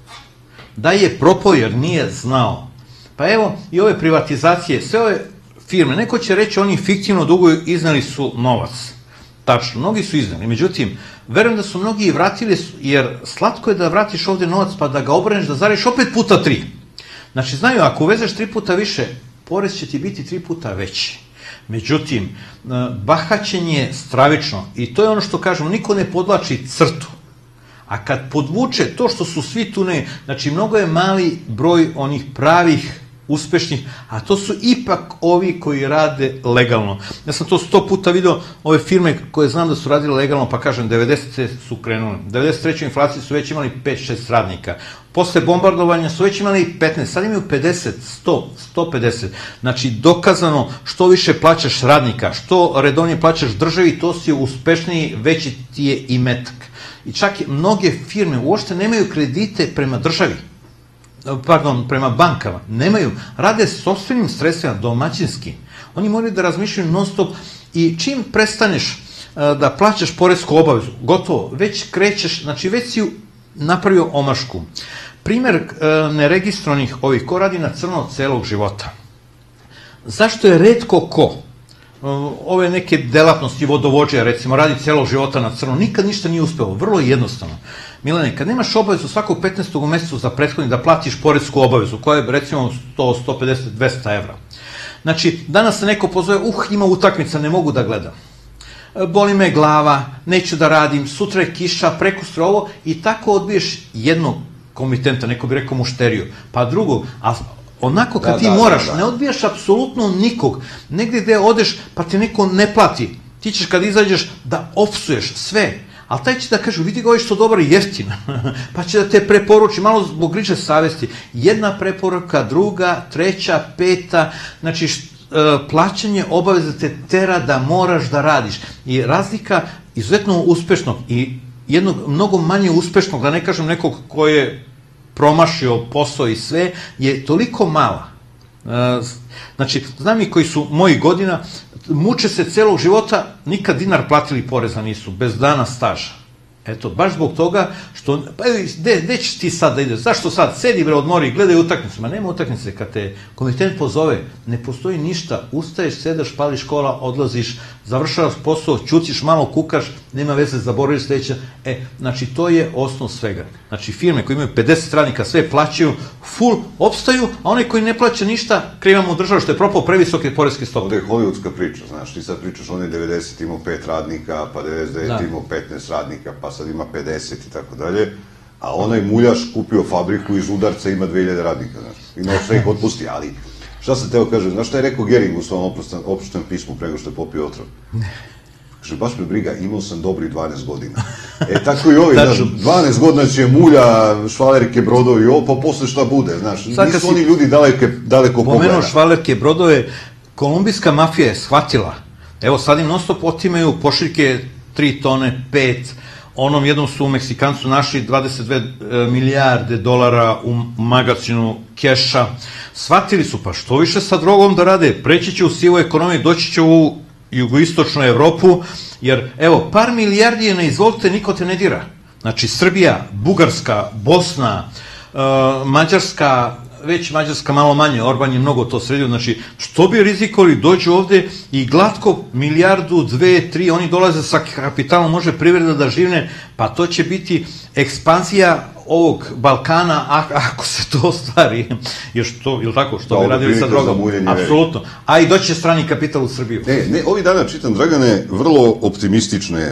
da je propao jer nije znao. Pa evo i ove privatizacije, sve ove firme, neko će reći oni fiktivno dugo izneli su novac. Tačno, mnogi su izneli. Međutim, verujem da su mnogi i vratili, jer slatko je da vratiš ovde novac pa da ga obrneš, da zaradiš opet puta tri. Znači, znaju, ako uvezeš tri puta više, porez će ti biti tri puta veći. Međutim, bahaćenje je stravično i to je ono što kažemo, niko ne podlači crtu. A kad podvuče to što su svi tu ne, znači mnogo je mali broj onih pravih, uspešnih, a to su ipak ovi koji rade legalno. Ja sam to sto puta video, ove firme koje znam da su radile legalno, pa kažem, devedesete su krenuli. devedeset treće inflacije su već imali pet šest radnika. Posle bombardovanja su već imali petnaest, sad imaju pedeset, sto, sto pedeset. Znači, dokazano, što više plaćaš radnika, što redovnije plaćaš državi, to si uspešniji, veći ti je i metak. I čak mnoge firme uopšte nemaju kredite prema državi, pardon, prema bankama, nemaju, rade s sopstvenim sredstvima, domaćinski. Oni moraju da razmišljaju non stop i čim prestaneš da plaćaš poresku obavezu, gotovo, već krećeš, znači već si napravio omašku. Primer neregistrovanih ovih, ko radi na crno celog života. Zašto je retko ko? Ove neke delatnosti vodovođe, recimo, radi celog života na crno, nikad ništa nije uspeo, vrlo jednostavno. Milane, kad nemaš obavezu svakog petnaestog u mesecu za prethodni da platiš poresku obavezu, koja je recimo sto, sto pedeset, dvesta evra. Znači, danas se neko pozove, uh, ima utakmica, ne mogu da gledam. Boli me glava, neću da radim, sutra je kiša, prekustra ovo, i tako odbiješ jednog komitenta, neko bi rekao mušteriju, pa drugog, a onako kad ti moraš, ne odbijaš apsolutno nikog, negde gde odeš pa ti neko ne plati, ti ćeš kad izađeš da opsuješ sve, ali taj će da kaže, vidi ga ovaj što dobar i jeftin, pa će da te preporuči, malo zbog griče savesti, jedna preporuka, druga, treća, peta, znači plaćanje obaveza te tera da moraš da radiš. I razlika izuzetno uspešnog i jednog mnogo manje uspešnog, da ne kažem nekog ko je promašio posao i sve, je toliko mala. Znači, znam i koji su moji godina, muče se celog života, nikad dinar platili poreza nisu, bez dana staža. Eto, baš zbog toga što, pa gde ćeš ti sad da ideš, zašto sad, sedi bre, odmori i gledaj utakmicu, ma nema utakmice, kad te komitent pozove, ne postoji ništa, ustaješ, sedaš, pališ kola, odlaziš, završavaš posao, ćutiš, malo kukaš, nema veze, zaboraviš sledeća, e, znači, to je osnov svega. Znači, firme koje imaju pedeset radnika, sve plaćaju, full, opstaju, a oni koji ne plaća ništa, krivamo u državu što je propao previsoke poreske stope. Ovde je hollywoodska priča, znaš, ti sad pričaš, on je devedeset imao pet radnika, pa devedeset devet imao petnaest radnika, pa sad ima pedeset i tako dalje, a onaj muljaš kupio fabriku iz udarca, ima dve hiljade radnika, znaš, i na sve ih otpusti, ali šta sam teo kažem, znaš šta je rekao Gering u svom oproštenom pismu prego što je popio otrov? Kaže, baš me briga, imao sam dobri dvanaest godina. E, tako i ovi, znaš, dvanaest godina će mulja, švalerke, brodovi, ovo, pa posle šta bude, znaš, nisu oni ljudi daleko pogleda. Pomenuo švalerke, brodove, kolumbijska mafija je shvatila, evo sad im non stop otimaju pošiljke tri tone, pet, onom jednom su u Meksikancu našli dvadeset dve milijarde dolara u magazinu keša, shvatili su, pa što više sa drogom da rade, preći će u sivu ekonomiju, doći će u jugoistočnu Evropu, jer evo, par milijardi je na izvolite, niko te ne dira. Znači, Srbija, Bugarska, Bosna, Mađarska, već Mađarska malo manje, Orban je mnogo to sredio, znači, što bi rizikovali, dođu ovde i glatko milijardu, dve, tri, oni dolaze sa kapitalom, može privreda da živne, pa to će biti ekspanzija ovog Balkana, ako se to ostvari, još to, ili tako, što bi radili sa drogom, apsolutno, a i doći će strani kapital u Srbiju. Ne, ne, ovih dana čitam, Dragane, vrlo optimistične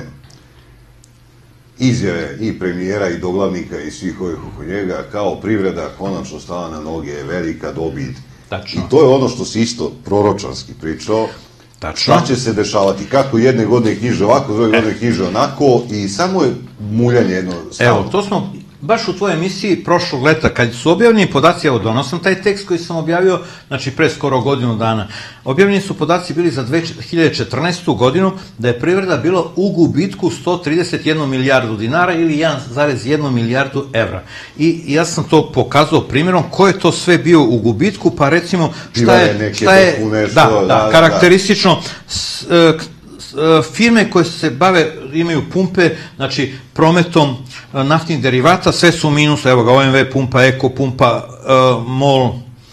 izjave i premijera i doglavnika i svih ovih oko njega, kao privreda konačno stala na noge, velika dobit. I to je ono što si isto proročanski pričao. Šta će se dešavati, kako jedne godine knjiže ovako, druge godine knjiže onako i samo je muljanje jedno stavno. Evo, to smo baš u tvojoj emisiji prošlog leta, kad su objavljeni podaci, evo donosam taj tekst koji sam objavio, znači pre skoro godinu dana, objavljeni su podaci bili za dve hiljade četrnaestu godinu, da je privreda bila u gubitku sto trideset jednu milijardu dinara ili jedan zarez jednu milijardu evra. I ja sam to pokazao primjerom ko je to sve bio u gubitku, pa recimo šta je, šta je, da, da, karakteristično, firme koje se bave, imaju pumpe, znači prometom naftnih derivata, sve su u minusu, evo ga, O M V pumpa, Eko pumpa, MOL,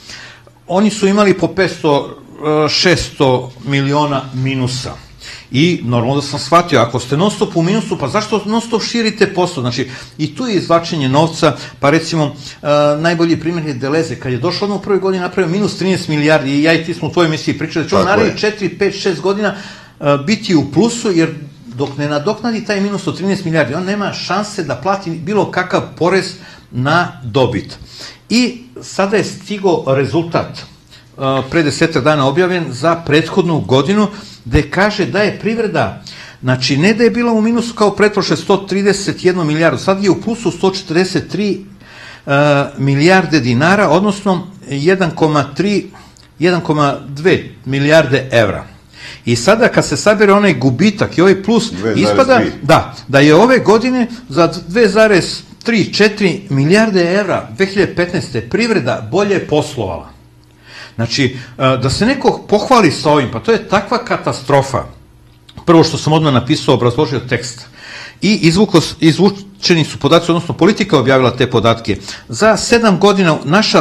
oni su imali po petsto šesto miliona minusa. I normalno da sam shvatio, ako ste non stop u minusu, pa zašto non stop širite posao? Znači, i tu je izvlačenje novca, pa recimo, najbolji primjer je Deleze, kad je došao ono u prvoj godini napravio minus trinaest milijardi, i ja i ti smo u tvojoj emisiji pričali, da će on naravno četiri, pet, šest godina biti u plusu, jer dok ne nadoknadi taj minus od trinaest milijardi, on nema šanse da plati bilo kakav porez na dobit. I sada je stigo rezultat, pre desetak dana objavljen, za prethodnu godinu, gde kaže da je privreda, znači ne da je bila u minusu kao pretprošle sto trideset jednu milijardu, sad je u plusu sto četrdeset tri milijarde dinara, odnosno jedan zarez tri, jedan zarez dve milijarde evra. I sada kad se sabere onaj gubitak i ovaj plus, ispada da, da je ove godine za dve zarez tri četiri milijarde evra dve hiljade petnaeste. privreda bolje poslovala. Znači, da se neko pohvali sa ovim, pa to je takva katastrofa. Prvo što sam odmah napisao, obrazložio tekst. I izvučeni su podaci, odnosno politika objavila te podatke. Za sedam godina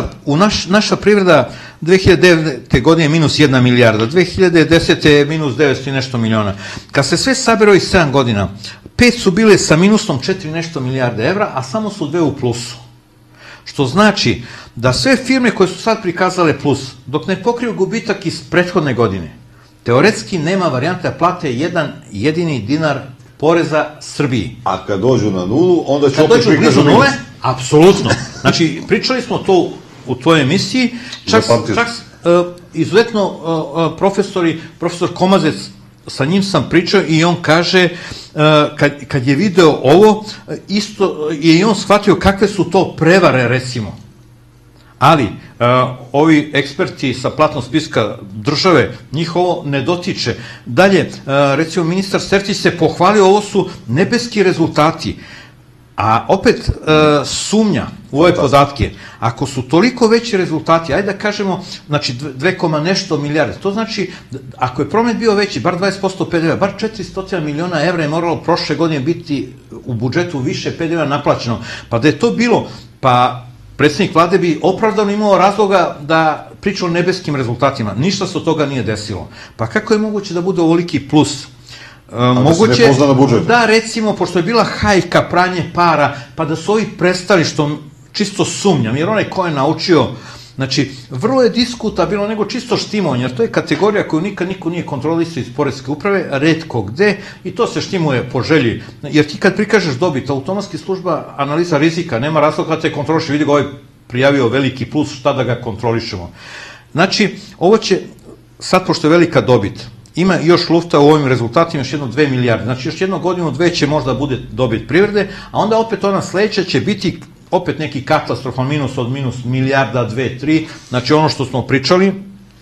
naša privreda dve hiljade devete. godine je minus jedna milijarda, dve hiljade desete. je minus devetsto i nešto miliona. Kad se sve sabere ovih sedam godina, pet su bile sa minusom četiri nešto milijarde evra, a samo su dve u plusu. Što znači da sve firme koje su sad prikazale plus, dok ne pokriju gubitak iz prethodne godine, teoretski nema varijante da plate jedan jedini dinar poreza Srbiji. A kad dođu na nulu, onda će opet prikažu minus. Kad dođu blizu nule, apsolutno. Znači, pričali smo to u tvojoj emisiji, čak izuzetno profesori, profesor Komazec, sa njim sam pričao i on kaže, kad je video ovo, isto je i on shvatio kakve su to prevare, recimo. Ali, ovi eksperti sa platnog spiska države, njih ovo ne dotiče. Dalje, recimo, ministar Sertić se pohvalio, ovo su nebeski rezultati. A opet sumnja u ove podatke. Ako su toliko veći rezultati, ajde da kažemo, znači dve koma nešto milijarde, to znači, ako je promet bio veći, bar dvadeset posto P D V-a, bar četiristo miliona evra je moralo prošle godine biti u budžetu više P D V-a naplaćeno. Pa da je to bilo, pa predsjednik vlade bi opravdano imao razloga da priča o nebeskim rezultatima. Ništa se od toga nije desilo. Pa kako je moguće da bude ovoliki plus? Moguće da, recimo, pošto je bila hajka, pranje para, pa da su ovi prestali, što čisto sumnjam, jer onaj ko je naučio, znači, vrlo je diskutabilno nego čisto štimovanje, jer to je kategorija koju nikad niko nije kontrolisao iz poreske uprave, retko gde, i to se štimuje po želji, jer ti kad prikažeš dobit, automatski služba analiza rizika, nema razloga da te kontroliše, vidi ga ovaj prijavio veliki plus, šta da ga kontrolišemo. Znači, ovo će, sad pošto je velika dobit, ima još lufta u ovim rezultatima, još jedno dve milijarde, znači još jedno godinu, dve će možda bude dobit privrede, a onda opet ona sledeća će biti opet neki katastrofan minus od minus milijarda, dve, tri, znači ono što smo pričali,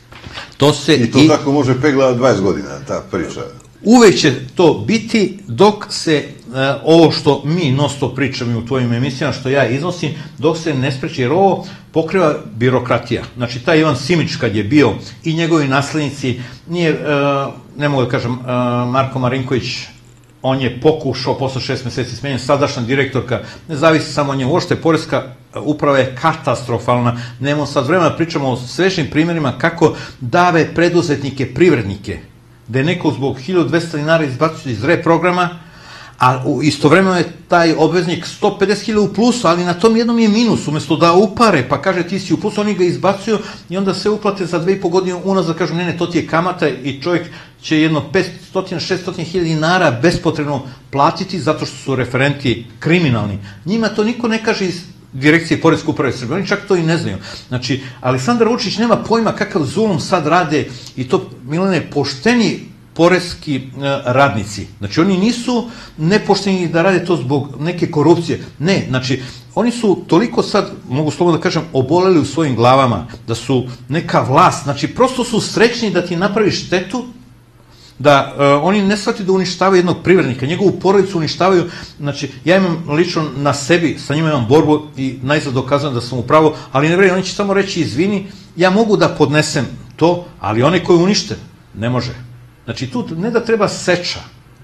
to se... I to tako može pegla dvadeset godina, ta priča. Uvek će to biti dok se ovo što mi non stop pričamo u tvojim emisijama, što ja iznosim, dok se ne spreči, jer ovo pokriva birokratija. Znači, taj Ivan Simić kad je bio i njegovi naslednici, nije, ne mogu da kažem, Marko Marinković, on je pokušao, posle šest meseci smenjen, sadašnja direktorka, ne zavisi samo od nje, uopšte poreska uprava je katastrofalna, nemamo sad vremena da pričamo o svežim primjerima kako dave preduzetnike, privrednike, da je neko zbog hiljadu dvesta dinara izbacio iz reprograma, a istovremeno je taj obveznik sto pedeset hiljada u plusu, ali na tom jednom je minus, umesto da upare, pa kaže ti si u plusu, oni ga izbacuju i onda sve uplate za dve i po godine unazad, kažu ne, ne, to ti je kamata i čovjek će jedno petsto do šesto hiljada dinara bespotrebno platiti zato što su referenti kriminalni. Njima to niko ne kaže iz Direkcije poreske uprave Srbije, oni čak to i ne znaju. Znači, Aleksandar Vučić nema pojma kakav zulum sad rade i to, Milane, pošteni poreski radnici. Znači, oni nisu nepošteni da rade to zbog neke korupcije. Ne, znači, oni su toliko sad, mogu slobodno da kažem, oboleli u svojim glavama, da su neka vlast, znači, prosto su srećni da ti napraviš štetu, da oni ne shvati da uništavaju jednog privrednika, njegovu porodicu uništavaju, znači, ja imam lično na sebi, sa njima imam borbu i najzad dokazujem da sam u pravu, ali ne vredi, oni će samo reći izvini, ja mogu da podnesem to, ali onaj koji unište, ne može. Znači, tu ne da treba seča,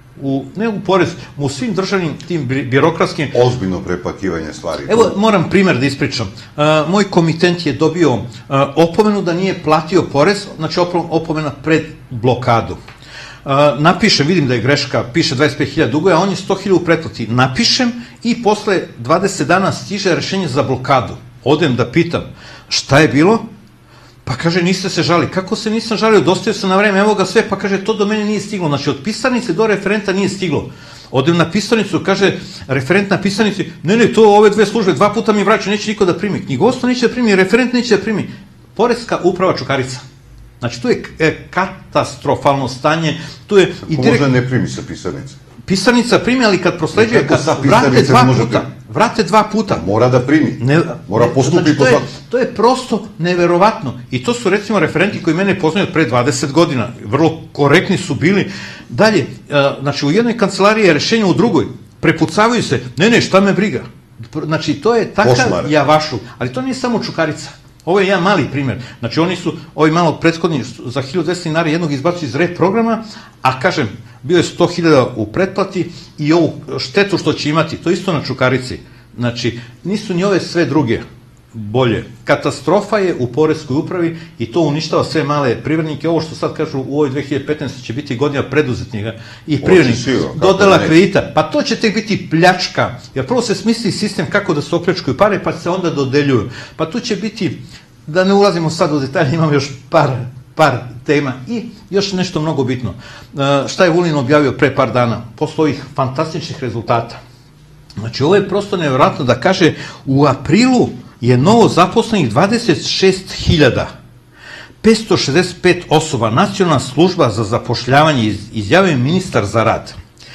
ne u porez, u svim državnim tim birokratskim... Ozbiljno prepakivanje stvari. Evo, moram primer da ispričam. Moj komitent je dobio opomenu da nije platio porez, znači opomena pred blokadu. Napišem, vidim da je greška, piše dvadeset pet hiljada dugova, a on je sto hiljada u pretplati. Napišem i posle dvadeset dana stiže rešenje za blokadu. Odem da pitam šta je bilo, pa kaže niste se žali. Kako se nisam žalio, dostavio sam na vreme, evo ga sve, pa kaže to do mene nije stiglo. Znači od pisarnice do referenta nije stiglo. Odem na pisarnicu, kaže referent na pisarnici, ne, ne, to ove dve službe, dva puta mi vraćaju, neće niko da primi. Knjigovodstvo neće da primi, referent neće da primi. Poreska uprava Čukarica. Znači, tu je katastrofalno stanje, tu je... Kako možda ne primi sa pisarnice? Pisarnica primi, ali kad prosleđuje, kad vrate dva puta, vrate dva puta. Mora da primi, mora postupiti po svaku. To je prosto neverovatno. I to su, recimo, referenti koji mene poznaju pre dvadeset godina, vrlo korektni su bili. Dalje, znači, u jednoj kancelariji je rešenje, u drugoj, prepucavaju se, ne, ne, šta me briga. Znači, to je takav javašluk, ali to nije samo Čukarica. Ovo je jedan mali primjer. Znači, oni su, ovi malo prethodni, za hiljadu dvesta dinara jednog izbacuju iz reprograma, a kažem, bio je sto hiljada u pretplati i ovu štetu što će imati, to isto na Čukarici. Znači, nisu ni ove sve druge bolje. Katastrofa je u poreskoj upravi i to uništava sve male privrednike. Ovo što sad kažu u ovoj dve hiljade petnaestoj će biti godina preduzetnika i privrednika. Dodala kredita. Pa to će tek biti pljačka. Jer prvo se smisli sistem kako da se opljačkaju pare, pa se onda dodeljuju. Pa tu će biti, da ne ulazimo sad u detalje, imam još par, par tema i još nešto mnogo bitno. Šta je Vulin objavio pre par dana? Posle ovih fantastičnih rezultata. Znači, ovo je prosto nevjerojatno da kaže u aprilu je novo zaposlenih dvadeset šest hiljada petsto šezdeset pet osoba. Nacionalna služba za zapošljavanje, izjavio ministar za rad.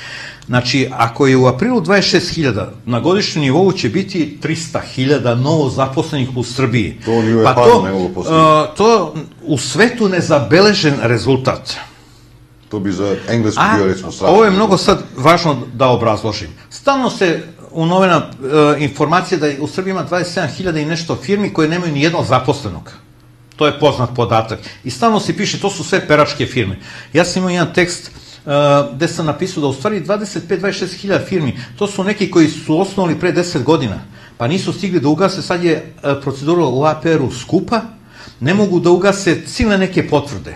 Znači, ako je u aprilu dvadeset šest hiljada, na godišnjem nivou će biti trista hiljada novo zaposlenih u Srbiji. To nije paro, ne mogu postaviti. To u svetu nezabeležen rezultat. To bi za Englesku bio, recimo, strašno. Ovo je mnogo sad važno da obrazložim. Stalno se u novina informacije da u Srbiji ima dvadeset sedam hiljada i nešto firmi koje nemaju ni jednog zaposlenog. To je poznat podatak. I stalno se piše, to su sve peračke firme. Ja sam imao jedan tekst gde sam napisao da u stvari dvadeset pet do dvadeset šest hiljada firmi, to su neki koji su osnovali pre deset godina, pa nisu stigli da ugase, sad je procedura u A P R-u skupa, ne mogu da ugase silne neke potvrde.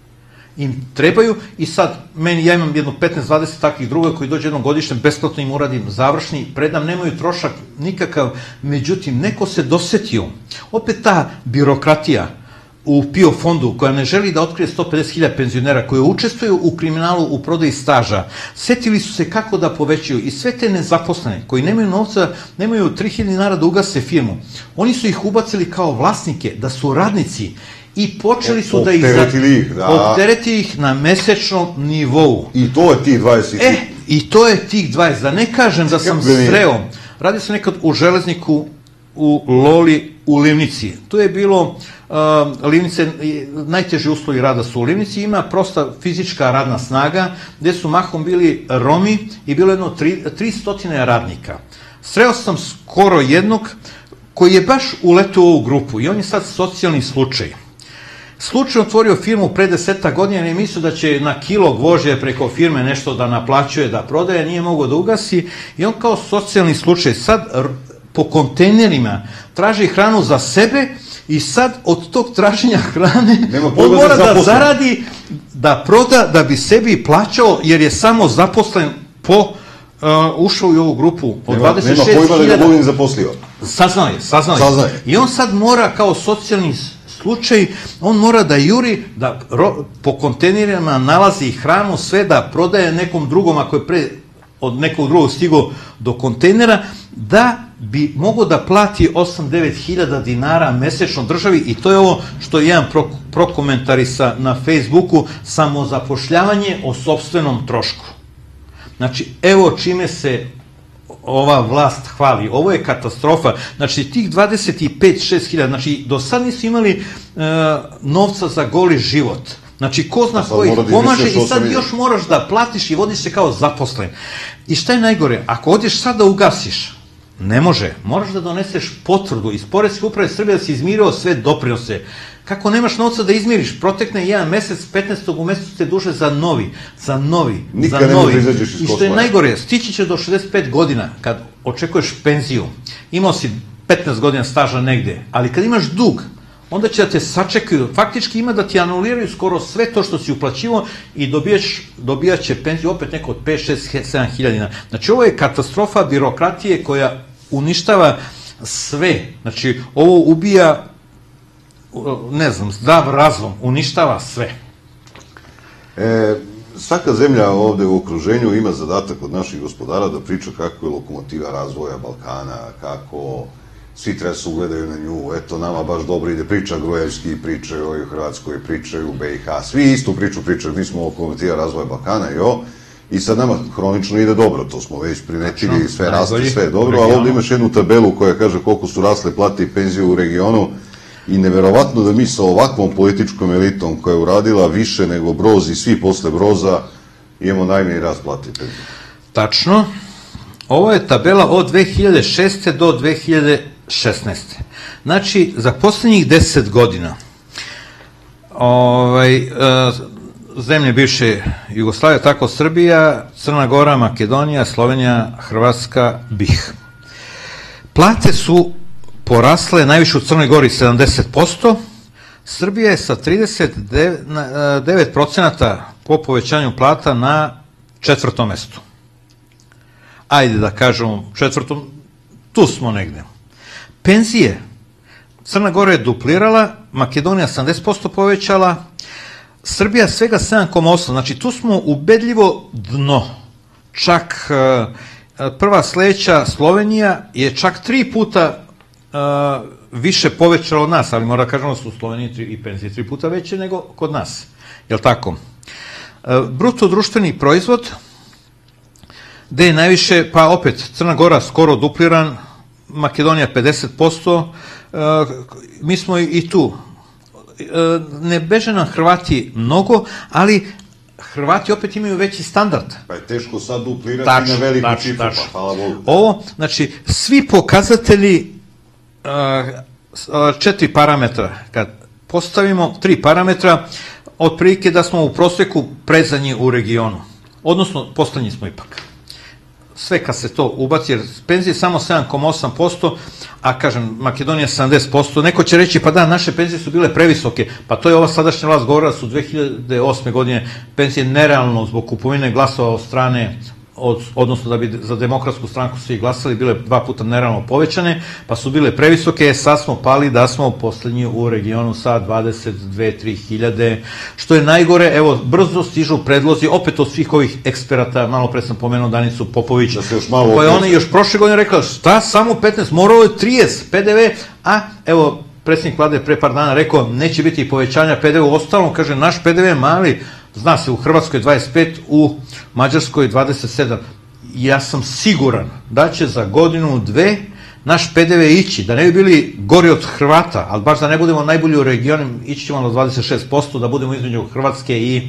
Im trebaju i sad, meni, ja imam jedno petnaest do dvadeset takvih druga koji dođe jednom godišnjem, besplatno im uradim završni, predam, nemaju trošak nikakav, međutim, neko se dosetio. Opet ta birokratija u P I O fondu, koja ne želi da otkrije sto pedeset hiljada penzionera, koji učestvuju u kriminalu u prodaji staža, setili su se kako da povećaju i sve te nezaposlene, koji nemaju novca, nemaju tri hiljade dinara da ugase firmu. Oni su ih ubacili kao vlasnike, da su radnici, i počeli su da ih opteretili ih na mesečnom nivou. I to je tih dvadeset. E, i to je tih dvadeset. Da ne kažem da sam sreo, radio sam nekad u Železniku, u Loli, u Livnici. Tu je bilo, Livnice, najteži uslovi rada su u Livnici, ima prosta fizička radna snaga, gde su mahom bili Romi i bilo jedno tristo radnika. Sreo sam skoro jednog koji je baš uletao u ovu grupu i on je sad socijalni slučaj. Slučajno otvorio firmu pre deseta godina i mislio da će na kilo gvožđe preko firme nešto da naplaćuje, da prodaje, nije mogao da ugasi i on kao socijalni slučaj sad po kontejnerima traži hranu za sebe i sad od tog traženja hrane on mora da zaradi, da proda, da bi sebi plaćao, jer je samo zaposlen po, ušao u ovu grupu od dvadeset šest hiljada. Nema pojma da ga budem zaposlio. Saznao je, saznao je. I on sad mora kao socijalni slučaj, on mora da juri, da po kontejnerima nalazi hranu, sve da prodaje nekom drugom, ako je pre od nekog drugog stigo do kontejnera, da bi mogo da plati osam do devet hiljada dinara mesečno državi i to je ovo što je jedan prokomentarisa na Facebooku, samozapošljavanje o sopstvenom trošku. Znači, evo čime se ova vlast hvali. Ovo je katastrofa. Znači, tih dvadeset pet do šest hiljada, znači, do sad nisu imali novca za goli život. Znači, ko zna ko ih pomaže i sad još moraš da platiš i vodiš se kao zaposlen. I šta je najgore? Ako odeš sad da ugasiš, ne može. Moraš da doneseš potvrdu iz Poreske uprave Srbije da si izmirio sve doprinose. Kako nemaš novca da izmiriš? Protekne jedan mesec, petnaestog u mesecu te duže za novi, za novi, za novi. I što je najgore, stići će do šezdeset pet godina, kad očekuješ penziju. Imao si petnaest godina staža negde, ali kad imaš dug, onda će da te sačekaju. Faktički ima da ti anuliraju skoro sve to što si uplaćivo i dobijat će penziju opet neko od pet, šest, sedam hiljada. Znači, ovo je katastrofa birokratije koja uništava sve. Znači, ovo ubija, ne znam, zdrav razum, uništava sve. Svaka zemlja ovde u okruženju ima zadatak od naših gospodara da priča kako je lokomotiva razvoja Balkana, kako svi treba se ugledaju na nju, eto nama baš dobro ide, priča Grojevski, pričaju o Hrvatskoj, pričaju u B i H, svi istu priču pričaju, mi smo lokomotiva razvoja Balkana, jo, i sad nama hronično ide dobro, to smo već primetili, sve raste, sve je dobro, ali ovde imaš jednu tabelu koja kaže koliko su rasle plate i penzije u regionu i neverovatno da mi sa ovakvom političkom elitom koja je uradila više nego Broz i svi posle Broza imamo najmanji rast plate i penzije. Tačno. Ovo je tabela od dve hiljade šeste. do dve hiljade šesnaeste. Znači, za poslednjih deset godina zemlje bivše Jugoslavije, tako Srbija, Crna Gora, Makedonija, Slovenija, Hrvatska, B i H. Plate su porasle najviše u Crnoj Gori sedamdeset posto, Srbija je sa trideset devet procenata po povećanju plata na četvrtom mestu. Ajde da kažemo četvrtom, tu smo negde. Penzije, Crna Gora je duplirala, Makedonija sedamdeset posto povećala, Srbija svega sedam zarez osam, znači tu smo ubedljivo dno. Čak prva sledeća Slovenija je čak tri puta više povećala od nas, ali mora da kažemo da su u Sloveniji i penzije tri puta veće nego kod nas. Je li tako? Bruto društveni proizvod, gde je najviše, pa opet Crna Gora skoro dupliran, Makedonija pedeset posto, mi smo i tu. Ne beže nam Hrvati mnogo, ali Hrvati opet imaju veći standard. Pa je teško sad duplirati na veliku cifru, pa hvala Bogu. Ovo, znači, svi pokazatelji, četiri parametra, kad postavimo tri parametra, otprilike da smo u proseku predzadnji u regionu. Odnosno, poslednji smo ipak. Sve kad se to ubaci, jer penzije samo sedam zarez osam posto, a kažem, Makedonija sedamdeset posto, neko će reći, pa da, naše penzije su bile previsoke, pa to je ova sadašnja vlast govorila da su dve hiljade osme godine penzije nerealno zbog kupovine glasova od strane, odnosno da bi za demokratsku stranku svi glasali, bile dva puta nerealno povećane, pa su bile previsoke, sad smo pali da smo poslednji u regionu sa dvadeset dve do tri hiljade, što je najgore, evo, brzo stižu predlozi, opet od svih ovih eksperata, malo pre sam pomenuo Danicu Popović, koja je ona još prošle godine rekla, šta, samo petnaest, moralo je trideset pe de ve, a evo, predsjednik vlade pre par dana rekao, neće biti povećanja pe de ve, u ostalom, kaže, naš pe de ve je mali, zna se, u Hrvatskoj dvadeset pet, u Mađarskoj dvadeset sedam. Ja sam siguran da će za godinu, dve, naš pe de ve ići, da ne bi bili gori od Hrvata, ali baš da ne budemo najbolji u regionu, ići ćemo na dvadeset šest posto, da budemo između Hrvatske i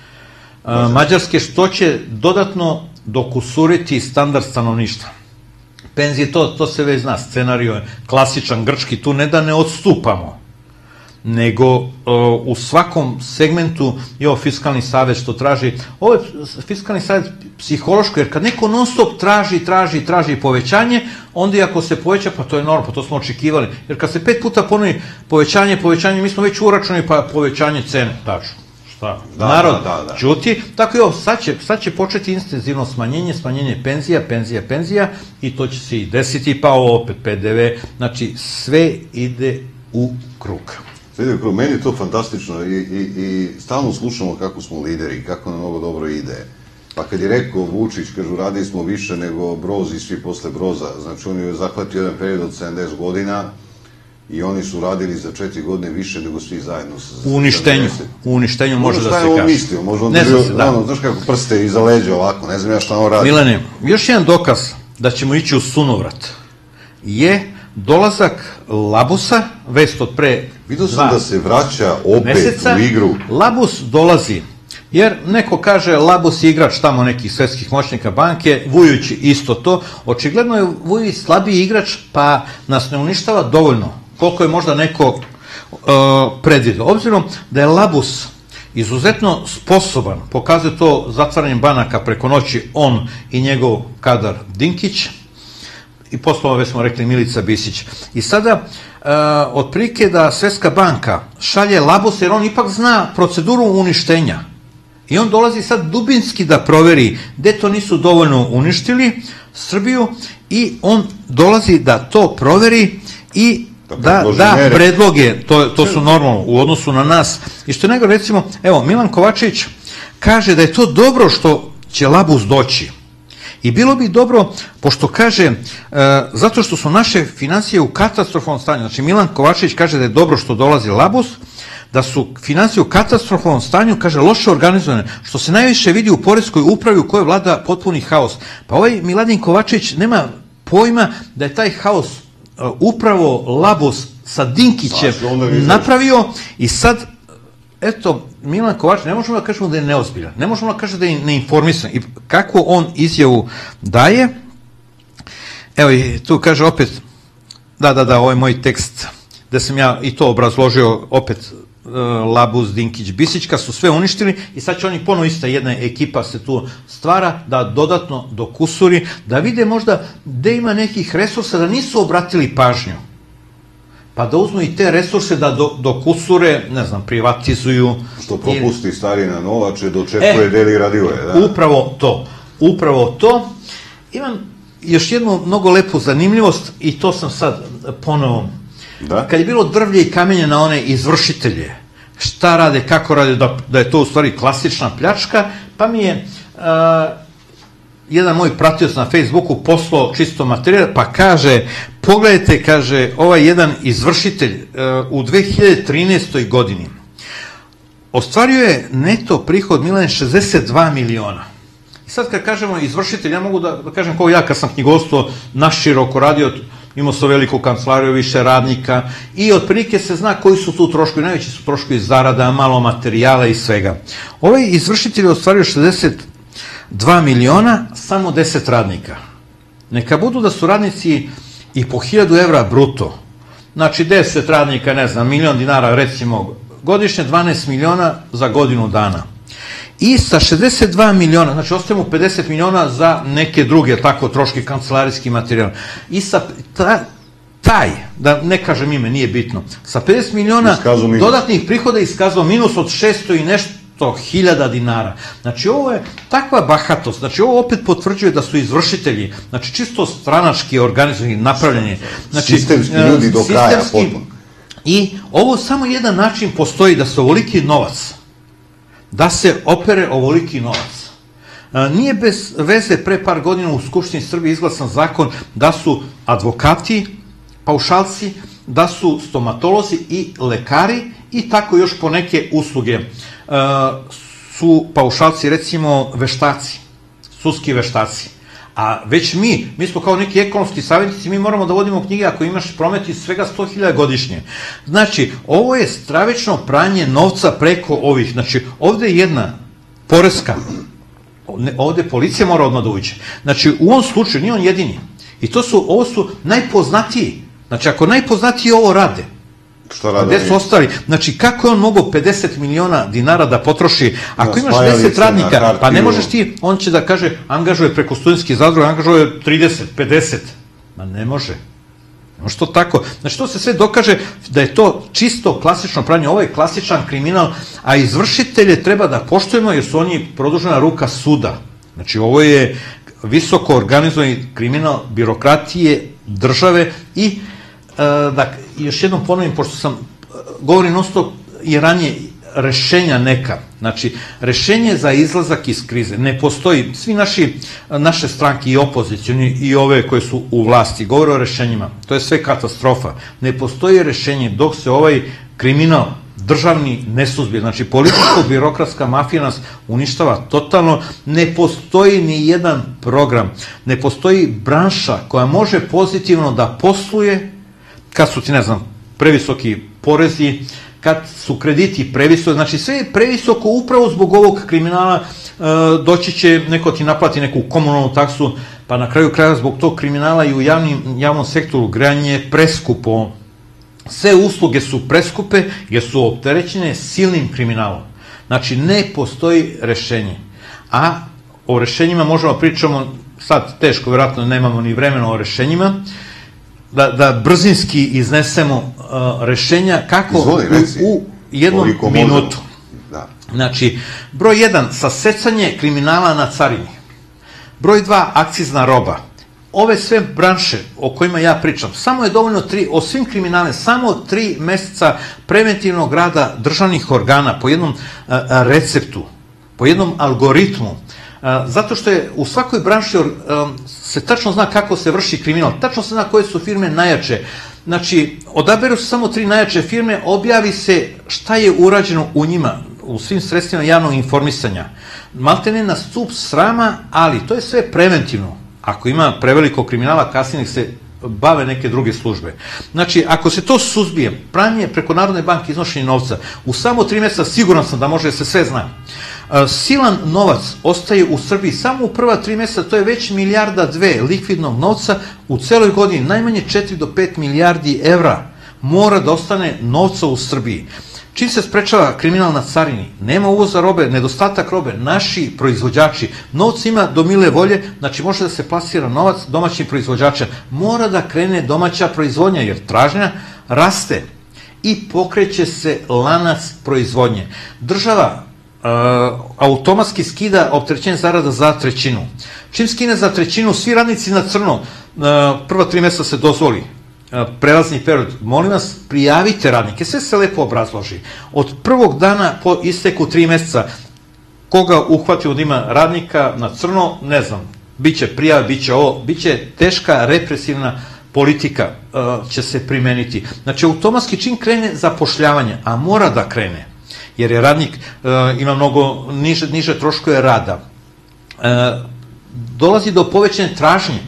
Mađarske, što će dodatno dokusuriti standard stanovništva. Penzije, to se već zna, scenario je klasičan, grčki, tu ne da ne odstupamo, nego u svakom segmentu je ovo fiskalni savjet što traži, ovo je fiskalni savjet psihološko, jer kad neko non stop traži, traži, traži povećanje, onda i ako se poveća, pa to je normalno, pa to smo očekivali, jer kad se pet puta ponovi povećanje, povećanje, mi smo već uračunali, pa povećanje cene, tačno, šta, narod ćuti, tako i ovo, sad će početi intenzivno smanjenje, smanjenje penzija, penzija, penzija, i to će se i desiti, pa opet pe de ve, znači sve ide u krug. Meni je to fantastično i stalno slušamo kako smo lideri, kako nam mnogo dobro ide. Pa kad je rekao Vučić, kažu, radili smo više nego Broz i svi posle Broza, znači on je zahvatio jedan period od sedamdeset godina i oni su radili za četiri godine više nego svi zajedno. U uništenju, u uništenju može da se kaže. Možda šta je on mislio, možda on bio, znaš kako prste iza leđa ovako, ne znam ja šta on radi. Milane, još jedan dokaz da ćemo ići u sunovrat je dolazak Labusa, vest od pre dva meseca. Vidio sam da se vraća opet u igru. Labus dolazi, jer neko kaže Labus je igrač tamo nekih svetskih moćnika banke, Vujović isto to. Očigledno je Vujović slabiji igrač, pa nas ne uništava dovoljno, koliko je možda neko predvidio. Obzirom da je Labus izuzetno sposoban, pokazuje to zatvaranjem banaka preko noći on i njegov kadar Dinkić, i poslova već smo rekli Milica Bisić. I sada, otprilike da Svetska banka šalje Labus, jer on ipak zna proceduru uništenja. I on dolazi sad dubinski da proveri gde to nisu dovoljno uništili Srbiju, i on dolazi da to proveri i da da predloge, to su normalno u odnosu na nas. I što je nego, recimo, evo, Milan Kovačević kaže da je to dobro što će Labus doći. I bilo bi dobro, pošto kaže, zato što su naše financije u katastrofalnom stanju, znači Milan Kovačević kaže da je dobro što dolazi Labus, da su financije u katastrofalnom stanju, kaže, loše organizovane, što se najviše vidi u poreskoj upravi u kojoj vlada potpuni haos. Pa ovaj Miladin Kovačević nema pojma da je taj haos upravo Labus sa Dinkićem napravio, i sad, eto, Milan Kovačević, ne možemo da kažemo da je neozbiljan, ne možemo da kažemo da je neinformisan. I kako on izjavu daje, evo i tu kaže opet, da, da, da, ovo je moj tekst, gde sam ja i to obrazložio, opet Labus, Dinkić, Bisić, kad su sve uništili, i sad će oni ponovo, ista jedna ekipa se tu stvara, da dodatno dokusuri, da vide možda gde ima nekih resursa da nisu obratili pažnju, pa da uzmu i te resurse da dokusure, ne znam, privatizuju. Što propusti Starina Novače, dočekuje Deli Radivoje, da? Upravo to, upravo to. Imam još jednu mnogo lepu zanimljivost, i to sam sad ponovo, kad je bilo drvlje i kamenje na one izvršitelje, šta rade, kako rade, da je to u stvari klasična pljačka, pa mi je jedan moj pratioc na Facebooku poslao čisto materijal, pa kaže, pogledajte, kaže, ovaj jedan izvršitelj u dve hiljade trinaestoj godini ostvario je neto prihod, Milane, šezdeset dva miliona. I sad kad kažemo izvršitelj, ja mogu da kažem kao ja kad sam knjigovodstvo naširoko radio, imao su veliku kancelariju, više radnika i otprilike se zna koji su tu troškovi, najveći su troškovi zarada, malo materijala i svega. Ovaj izvršitelj je ostvario šezdeset dva miliona, samo deset radnika. Neka budu da su radnici i po hiljadu evra bruto, znači deset radnika, ne znam, milion dinara recimo godišnje, dvanaest miliona za godinu dana. I sa šezdeset dva miliona, znači ostaje mu pedeset miliona za neke druge, tako, troške, kancelarijski materijal. I sa taj, da ne kažem ime, nije bitno, sa pedeset miliona dodatnih prihoda iskazao minus od šesto i nešto hiljada dinara. Znači ovo je takva bahatost, znači ovo opet potvrđuje da su izvršitelji, znači čisto stranački organizovani, napravljeni. Sistemski ljudi do kraja, potpuno. I ovo samo jedan način postoji da se ovoliki novac, da se opere ovoliki novac. Nije bez veze pre par godina u Skupštini Srbije izglasan zakon da su advokati, paušalci, da su stomatolozi i lekari i tako još po neke usluge su paušalci, recimo veštaci, sudski veštaci. A već mi, mi smo kao neki ekonomski savjetnici, mi moramo da vodimo knjige ako imaš promet iz svega sto hiljada godišnje. Znači, ovo je stravično pranje novca preko ovih. Znači, ovde je jedna poreska, ovde policija mora odmah da uđe. Znači, u ovom slučaju, nije on jedini. I to su, ovo su najpoznatiji. Znači, ako najpoznatiji ovo rade, gde su ostali? Znači, kako je on mogao pedeset miliona dinara da potroši? Ako imaš deset radnika, pa ne možeš ti, on će da kaže, angažuje preko studentskih zadruga, angažuje trideset, pedeset. Ma ne može. Ne može to tako. Znači, to se sve dokaže da je to čisto klasično pranje. Ovo je klasičan kriminal, a izvršitelje treba da poštujemo jer su oni produžena ruka suda. Znači, ovo je visoko organizovani kriminal birokratije, države i da još jednom ponovim, pošto sam govorim non stop i ranije, rešenja neka, znači rešenje za izlazak iz krize ne postoji. Svi naši, naše stranke i opozicijoni i ove koje su u vlasti govore o rešenjima, to je sve katastrofa. Ne postoji rešenje dok se ovaj kriminal državni ne suzbije. Znači, političko-birokratska mafija nas uništava totalno. Ne postoji ni jedan program, ne postoji branša koja može pozitivno da posluje kad su ti, ne znam, previsoki porezi, kad su krediti previsoki, znači sve je previsoko upravo zbog ovog kriminala, doći će, neko ti naplati neku komunalnu taksu, pa na kraju kraja zbog tog kriminala i u javnom sektoru grejanje je preskupo. Sve usluge su preskupe jer su opterećene silnim kriminalom. Znači, ne postoji rešenje. A o rešenjima možemo pričamo, sad teško, vjerojatno nemamo ni vremena o rešenjima, da brzinski iznesemo rešenja kako u jednom minutu. Znači, broj jedan, sasecanje kriminala na carini. Broj dva, akcizna roba. Ove sve branše o kojima ja pričam, samo je dovoljno tri, o svim kriminalima, samo tri meseca preventivnog rada državnih organa po jednom receptu, po jednom algoritmu. Zato što je u svakoj branši se tačno zna kako se vrši kriminal, tačno se zna koje su firme najjače. Znači, odaberu se samo tri najjače firme, objavi se šta je urađeno u njima, u svim sredstvima javnog informisanja. Maltene na stup srama, ali to je sve preventivno. Ako ima preveliko kriminala, kasnije se bave neke druge službe. Znači, ako se to suzbije, pranje preko Narodne banke, iznošenje novca, u samo tri mjeseca siguran sam da može da se sve zna. Silan novac ostaje u Srbiji samo u prva tri mjeseca, to je već milijarda dve likvidnog novca u celoj godini, najmanje četiri do pet milijardi evra mora da ostane novca u Srbiji. Čim se sprečava kriminal na carini, nema uvoza robe, nedostatak robe, naši proizvođači, novca ima do mile volje, znači može da se plasira novac domaćih proizvođača, mora da krene domaća proizvodnja, jer tražnja raste i pokreće se lanac proizvodnje. Država automatski skida opterećenje zarada za trećinu. Čim skine za trećinu, svi radnici na crno, prva tri mjeseca se dozvoli prelazni period, molim vas, prijavite radnike, sve se lepo obrazloži. Od prvog dana po isteku tri mjeseca, koga uhvatio da ima radnika na crno, ne znam, bit će prijava, bit će ovo, bit će teška represivna politika će se primeniti. Znači, automatski čim krene zapošljavanje, a mora da krene, jer je radnik, ima mnogo niže troškove rada, dolazi do povećane tražnje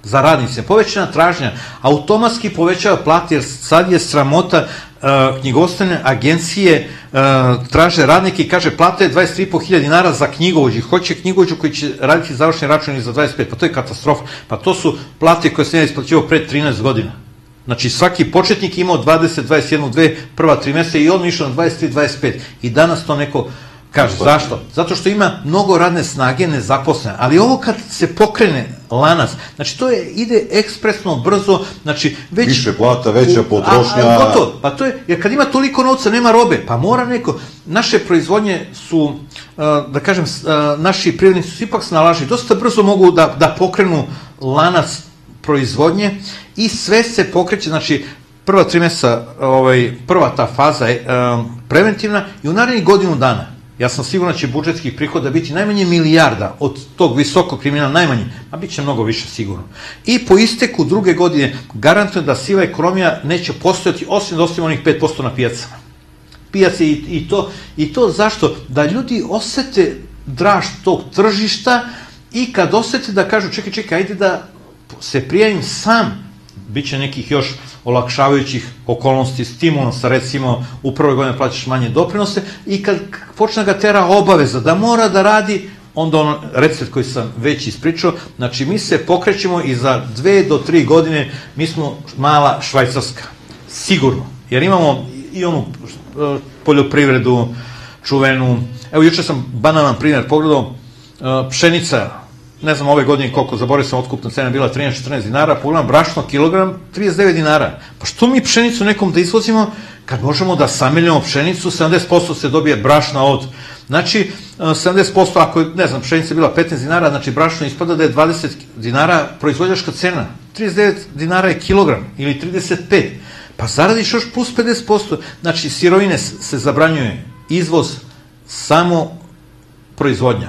za radnicima, povećana tražnja, automatski povećava plate, jer sad je sramota, knjigovodstvene agencije traže radnike i kaže plata je dvadeset tri i po hiljade dinara za knjigovođu, hoće knjigovođu koji će raditi završni račun za dvadeset pet, pa to je katastrofa, pa to su plate koje sam ja isplaćivao pre trinaest godina. Znači svaki početnik je imao dvadeset, dvadeset jedan, dve prva tri meseca i on išao na dvadeset tri, dvadeset pet i danas to neko kaže. Zašto? Zato što ima mnogo radne snage nezaposlene, ali ovo kad se pokrene lanac, znači to je, ide ekspresno, brzo, znači već... Više plata, veća potrošnja... A, a, gotovo, pa to je, jer kad ima toliko novca, nema robe, pa mora neko... Naše proizvodnje su, da kažem, naši privrednici su ipak snalažni, dosta brzo mogu da, da pokrenu lanac proizvodnje i sve se pokreće, znači prva tri meseca, ovaj, prva ta faza je um, preventivna i u narednih godinu dana, ja sam siguran da će budžetskih prihoda biti najmanje milijarda od tog visokog kriminala, najmanje, a bit će mnogo više sigurno. I po isteku druge godine garantujem da siva ekonomija neće postojati, osim da ostavimo onih pet posto na pijacama. Pijace i, i to, i to zašto? Da ljudi osete draž tog tržišta i kad osete da kažu čekaj, čekaj, ajde da se prijavim sam, bit će nekih još olakšavajućih okolnosti, stimulonsa, recimo u prvoj godine plaćaš manje doprinose i kad počne ga tera obaveza da mora da radi, onda ono recept koji sam već ispričao, znači mi se pokrećemo i za dve do tri godine mi smo mala Švajcarska, sigurno, jer imamo i onu poljoprivredu čuvenu, evo juče sam banalan primjer pogledao, pšenica, ne znam ove godine koliko, zaboravio sam, otkupna cena bila trinaest četrnaest dinara, pogledam brašno kilogram trideset devet dinara. Pa što mi pšenicu nekom da izvozimo kad možemo da sameljamo pšenicu, sedamdeset posto se dobije brašna od, znači sedamdeset posto ako je, ne znam, pšenica je bila petnaest dinara, znači brašno ispada da je dvadeset dinara proizvođačka cena, trideset devet dinara je kilogram ili trideset pet, pa zaradiš još plus pedeset posto, znači sirovine se zabranjuje, izvoz samo proizvodnja.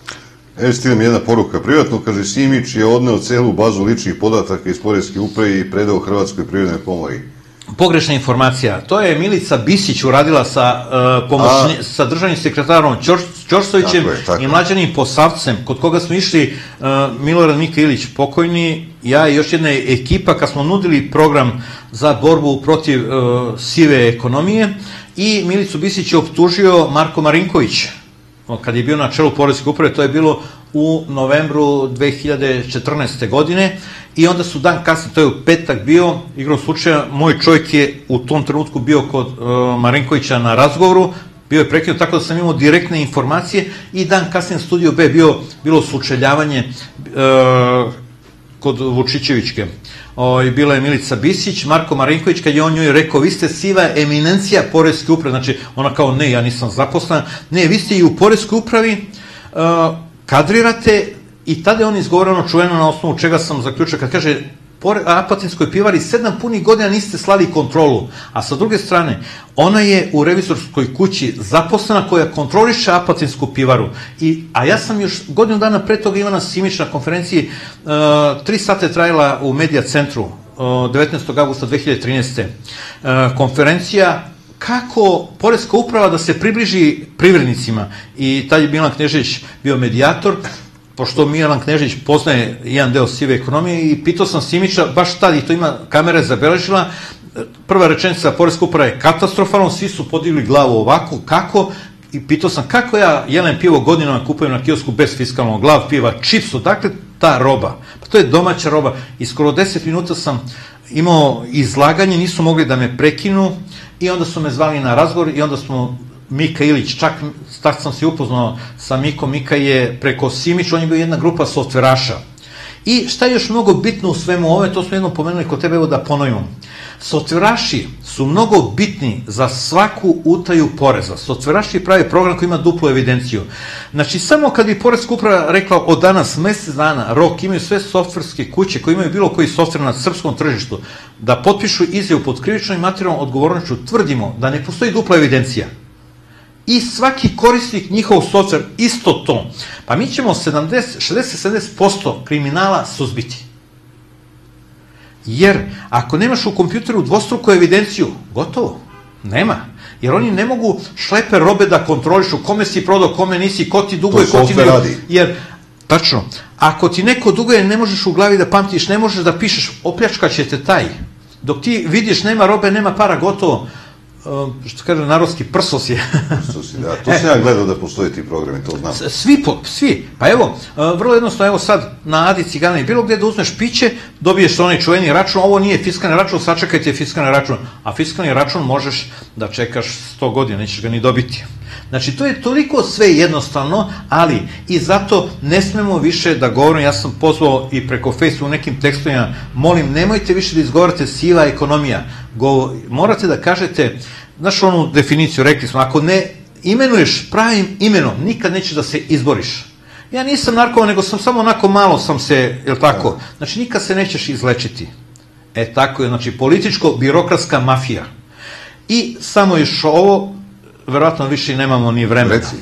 Evo stilim jedna poruka. Privatno, kaže, Simić je odneo celu bazu ličnih podataka iz Poreske uprave i predao Hrvatskoj privrednoj komori. Pogrešna informacija. To je Milica Bisić uradila sa, uh, pomoćni, A... sa državnim sekretarom Ćor, Ćorsovićem i Mlađanim Posavcem, kod koga smo išli uh, Milorad Mika Ilić pokojni, ja i još jedna ekipa, kad smo nudili program za borbu protiv uh, sive ekonomije, i Milicu Bisić je optužio Marko Marinković. Kad je bio na čelu Poreske uprave, to je bilo u novembru dve hiljade četrnaeste. godine i onda su dan kasnije, to je u petak bio, igrom slučaja, moj čovjek je u tom trenutku bio kod uh, Marinkovića na razgovoru, bio je prekinut, tako da sam imao direktne informacije i dan kasnije na studiju B bio, bilo sučeljavanje uh, kod Vučićevićke. O, bila je Milica Bisić, Marko Marinković, kad je on njoj rekao, vi ste siva eminencija Poreske uprave, znači ona kao, ne, ja nisam zaposlena, ne, vi ste i u Poreskoj upravi, uh, kadrirate, i tada je on izgovoreno čuveno na osnovu čega sam zaključio, kad kaže, Apatinskoj pivari sedam punih godina niste slali kontrolu, a sa druge strane, ona je u revizorskoj kući zaposlena koja kontroliše Apatinsku pivaru, I, a ja sam još godinu dana pre toga Ivana Simić na konferenciji, uh, tri sata je trajala u Medija centru, uh, devetnaestog avgusta dve hiljade trinaeste. Uh, konferencija kako Poreska uprava da se približi privrednicima, i taj je Milan Knežević bio medijator, pošto Milan Knežević poznaje jedan deo sive ekonomije, i pitao sam Simića, baš tada, i to ima kamera zabeležila, prva rečenica Poreska uprava je katastrofalno, svi su podigli glavu ovako, kako, i pitao sam kako ja jelen pivo godinama kupujem na kiosku bez fiskalnog, glav piva, čips, odakle ta roba, pa to je domaća roba, i skoro deset minuta sam imao izlaganje, nisu mogli da me prekinu, i onda su me zvali na razgovor, i onda smo Mika Ilić, čak tak sam se upoznao sa Mikom, Mika je preko Simić, on je bio jedna grupa softveraša. I šta je još mnogo bitno u svemu ove, to smo jednom pomenuli kod tebe, evo da ponovimo. Softveraši su mnogo bitni za svaku utaju poreza. Softveraši pravi program koji ima duplu evidenciju. Znači, samo kad bi Poreska uprava rekla od danas, mesec dana, rok, imaju sve softverske kuće koji imaju bilo koji softver na srpskom tržištu, da potpišu izjavu pod krivičnom i materijalnom odgovornošću, tvrdimo da ne postoji dupla evidencija. I svaki korisnik njihovog softver isto to. Pa mi ćemo šezdeset do sedamdeset posto kriminala suzbiti. Jer ako nemaš u kompjuteru dvostruku evidenciju, gotovo, nema. Jer oni ne mogu šleper robe da kontrolišu kome si prodao, kome nisi, ko ti duguje, ko ti ne... Jer Tačno. Ako ti neko duguje, ne možeš u glavi da pamtiš, ne možeš da pišeš, opljačkaće te taj. Dok ti vidiš, nema robe, nema para, gotovo, što kaže, narodski prsos je. Prsos je, da. To sam ja gledao da postoje ti programi, to znam. Svi, svi. Pa evo, vrlo jednostavno, evo sad, na Adi Cigani, bilo gdje da uzmeš piće, dobiješ onaj čuveni račun, ovo nije fiskalni račun, sačekajte fiskalni račun. A fiskalni račun možeš da čekaš sto godina, nećeš ga ni dobiti. Znači, to je toliko sve jednostavno, ali i zato ne smemo više da govorim, ja sam pozvao i preko Facebooka u nekim tekstovima, molim, nemojte više da izgovarate siva ekonomija, Go, morate da kažete, znaš onu definiciju, rekli smo, ako ne imenuješ pravim imenom, nikad nećeš da se izboriš. Ja nisam narkoman, nego sam samo onako malo sam se, jel tako, znači nikad se nećeš izlečiti. E tako je, znači političko-birokratska mafija. I samo još ovo, verovatno više nemamo ni vremena. Reci.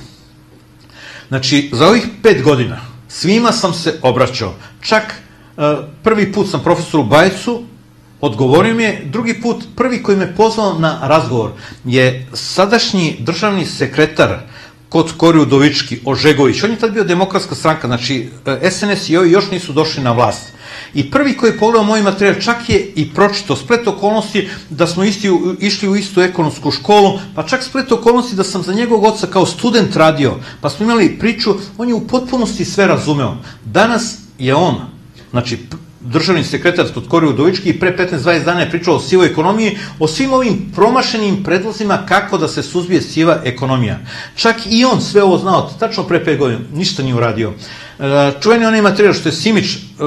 Znači, za ovih pet godina svima sam se obraćao. Čak prvi put sam profesoru Bajcu, odgovorio mi je, drugi put, prvi koji me pozvao na razgovor je sadašnji državni sekretar kod Kori Udovički, Ožegović. On je tad bio Demokratska stranka, znači es en es i ovi još nisu došli na vlast. I prvi koji je pogledao moj materijal, čak je i pročitao splet okolnosti da smo isti, išli u istu ekonomsku školu, pa čak splet okolnosti da sam za njegovog oca kao student radio, pa smo imali priču, on je u potpunosti sve razumeo. Danas je on, znači državni sekretar kod Kori Udovički i pre petnaest dvadeset dana je pričao o sivoj ekonomiji, o svim ovim promašenim predlozima kako da se suzbije siva ekonomija. Čak i on sve ovo znao, tačno pre pet godina, ništa nije uradio. Čuveni onaj materijal što je Simić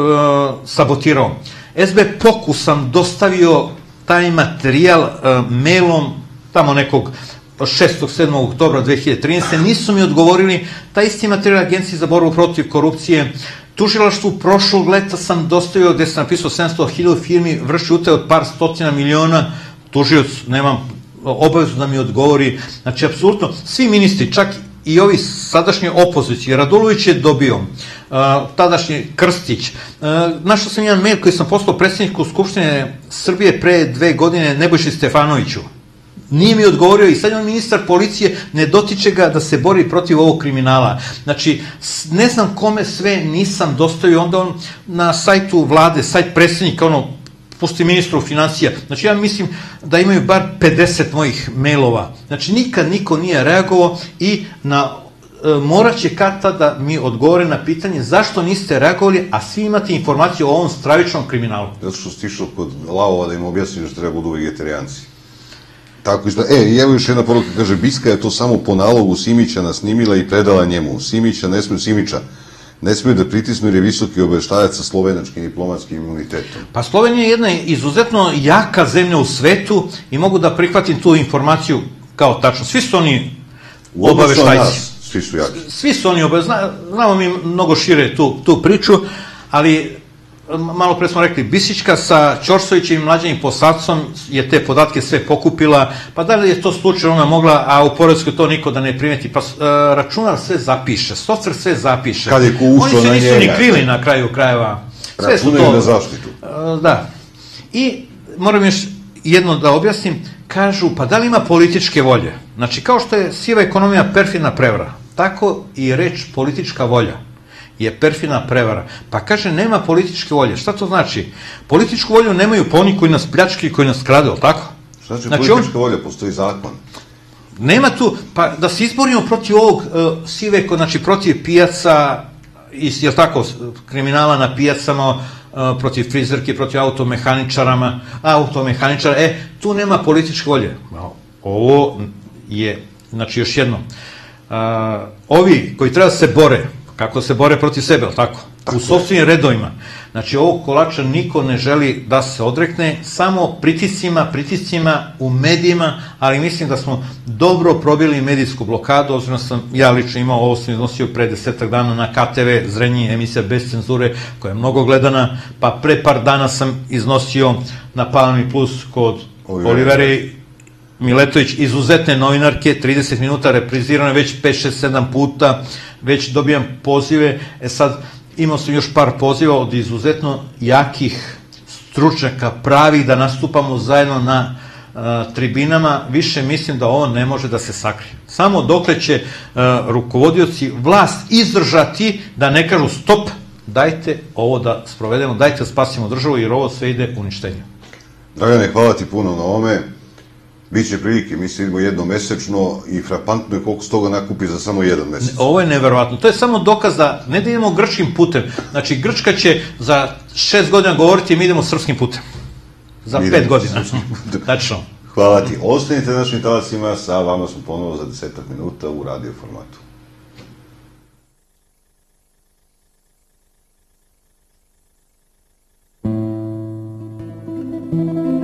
sabotirao. es be Poku sam dostavio taj materijal mailom tamo nekog šestog sedmog oktobra dve hiljade trinaeste. Nisu mi odgovorili. Taj isti materijal Agenciji za borbu protiv korupcije. Tužilaštvu prošlog leta sam dostavio gde sam napisao sedamsto hiljada firmi vrši utaju od par stotina miliona. Tužioc, nemam obavezu da mi odgovori. Znači, apsolutno, svi ministri, čak i ovi sadašnji opozici, Radulović je dobio, tadašnji Krstić. Našao sam jedan mail koji sam poslao predsjedniku Skupštine Srbije pre dve godine Nebojši Stefanoviću. Nije mi odgovorio i sad je on ministar policije, ne dotiče ga da se bori protiv ovog kriminala. Znači, ne znam kome sve nisam dostavio, onda on na sajtu vlade, sajt predsjednika, ono, pusti ministru financija. Znači, ja mislim da imaju bar pedeset mojih mailova. Znači, nikad niko nije reagovao i na morat će kad tada mi odgovore na pitanje zašto niste reagovali, a svi imate informaciju o ovom stravičnom kriminalu. Zato što si išao kod lavova da im objasniš da treba budu vegetarijanci. Tako izgleda. E, i evo još jedna poruka, kaže, Biska je to samo po nalogu Simića nasnimila i predala njemu. Simića ne smiju, Simića ne smiju da pritisnu jer je visoki obaveštajac sa slovenačkim diplomatskim imunitetom. Pa Slovenija je jedna izuzetno jaka zemlja u svetu i mogu da prihvatim tu informaciju kao tačno. Svi su oni obaveštajci. Svi su jaki. Svi su oni obaveštajci. Znamo mi mnogo šire tu priču, ali malo pre smo rekli, Bisićka sa Ćorsovićem i Mlađanim Posavcom je te podatke sve pokupila, pa da li je to slučaj ona mogla, a u Poredskoj to niko da ne primeti, pa računar sve zapiše, softver sve zapiše. Kad je ko ušao na njega. Oni se nisu ni krili na kraju krajeva. Računaju na zaštitu. Da. I moram još jedno da objasnim, kažu, pa da li ima političke volje? Znači, kao što je siva ekonomija perfidna prevara, tako i reč politička volja je perfidna prevara. Pa kaže, nema političke volje. Šta to znači? Političku volju nemaju pa oni koji nas pljački i koji nas krade, ali tako? Šta znači politička volja? Postoji zakon. Nema tu, pa da se izborimo protiv ovog sive, znači protiv pijaca, jel tako, kriminala na pijacama, protiv frizerke, protiv automehaničarama, automehaničara, e, tu nema političke volje. Ovo je, znači još jedno, ovi koji treba da se bore, kako se bore protiv sebe, ali tako? U sopstvenim redovima. Znači, ovog kolača niko ne želi da se odrekne, samo pritiscima, pritiscima u medijima, ali mislim da smo dobro probili medijsku blokadu, ozirno sam ja lično imao, ovo sam iznosio pre desetak dana na ka te ve Zrenji, emisija Bez cenzure, koja je mnogo gledana, pa pre par dana sam iznosio na Palami Plus kod Olivere Miletović, izuzetne novinarke, trideset minuta reprizirane već pet, šest, sedam puta, već dobijam pozive, e sad imao sam još par poziva od izuzetno jakih stručnjaka, pravih, da nastupamo zajedno na tribinama, više mislim da ovo ne može da se sakrije. Samo dokle će uh, rukovodioci vlast izdržati da ne kažu stop, dajte ovo da sprovedemo, dajte da spasimo državu jer ovo sve ide uništenju. Dragane, hvala ti puno na ovome. Biće prilike, mi se vidimo jednomesečno i frapantno je koliko se toga nakupi za samo jedan mesec. Ovo je neverovatno. To je samo dokaz da ne da idemo grčkim putem. Znači, Grčka će za šest godina govoriti mi idemo srpskim putem. Za pet godina. Tačno. Hvala ti. Ostanite našim talasima, sa vama smo ponovo za desetak minuta u radio formatu.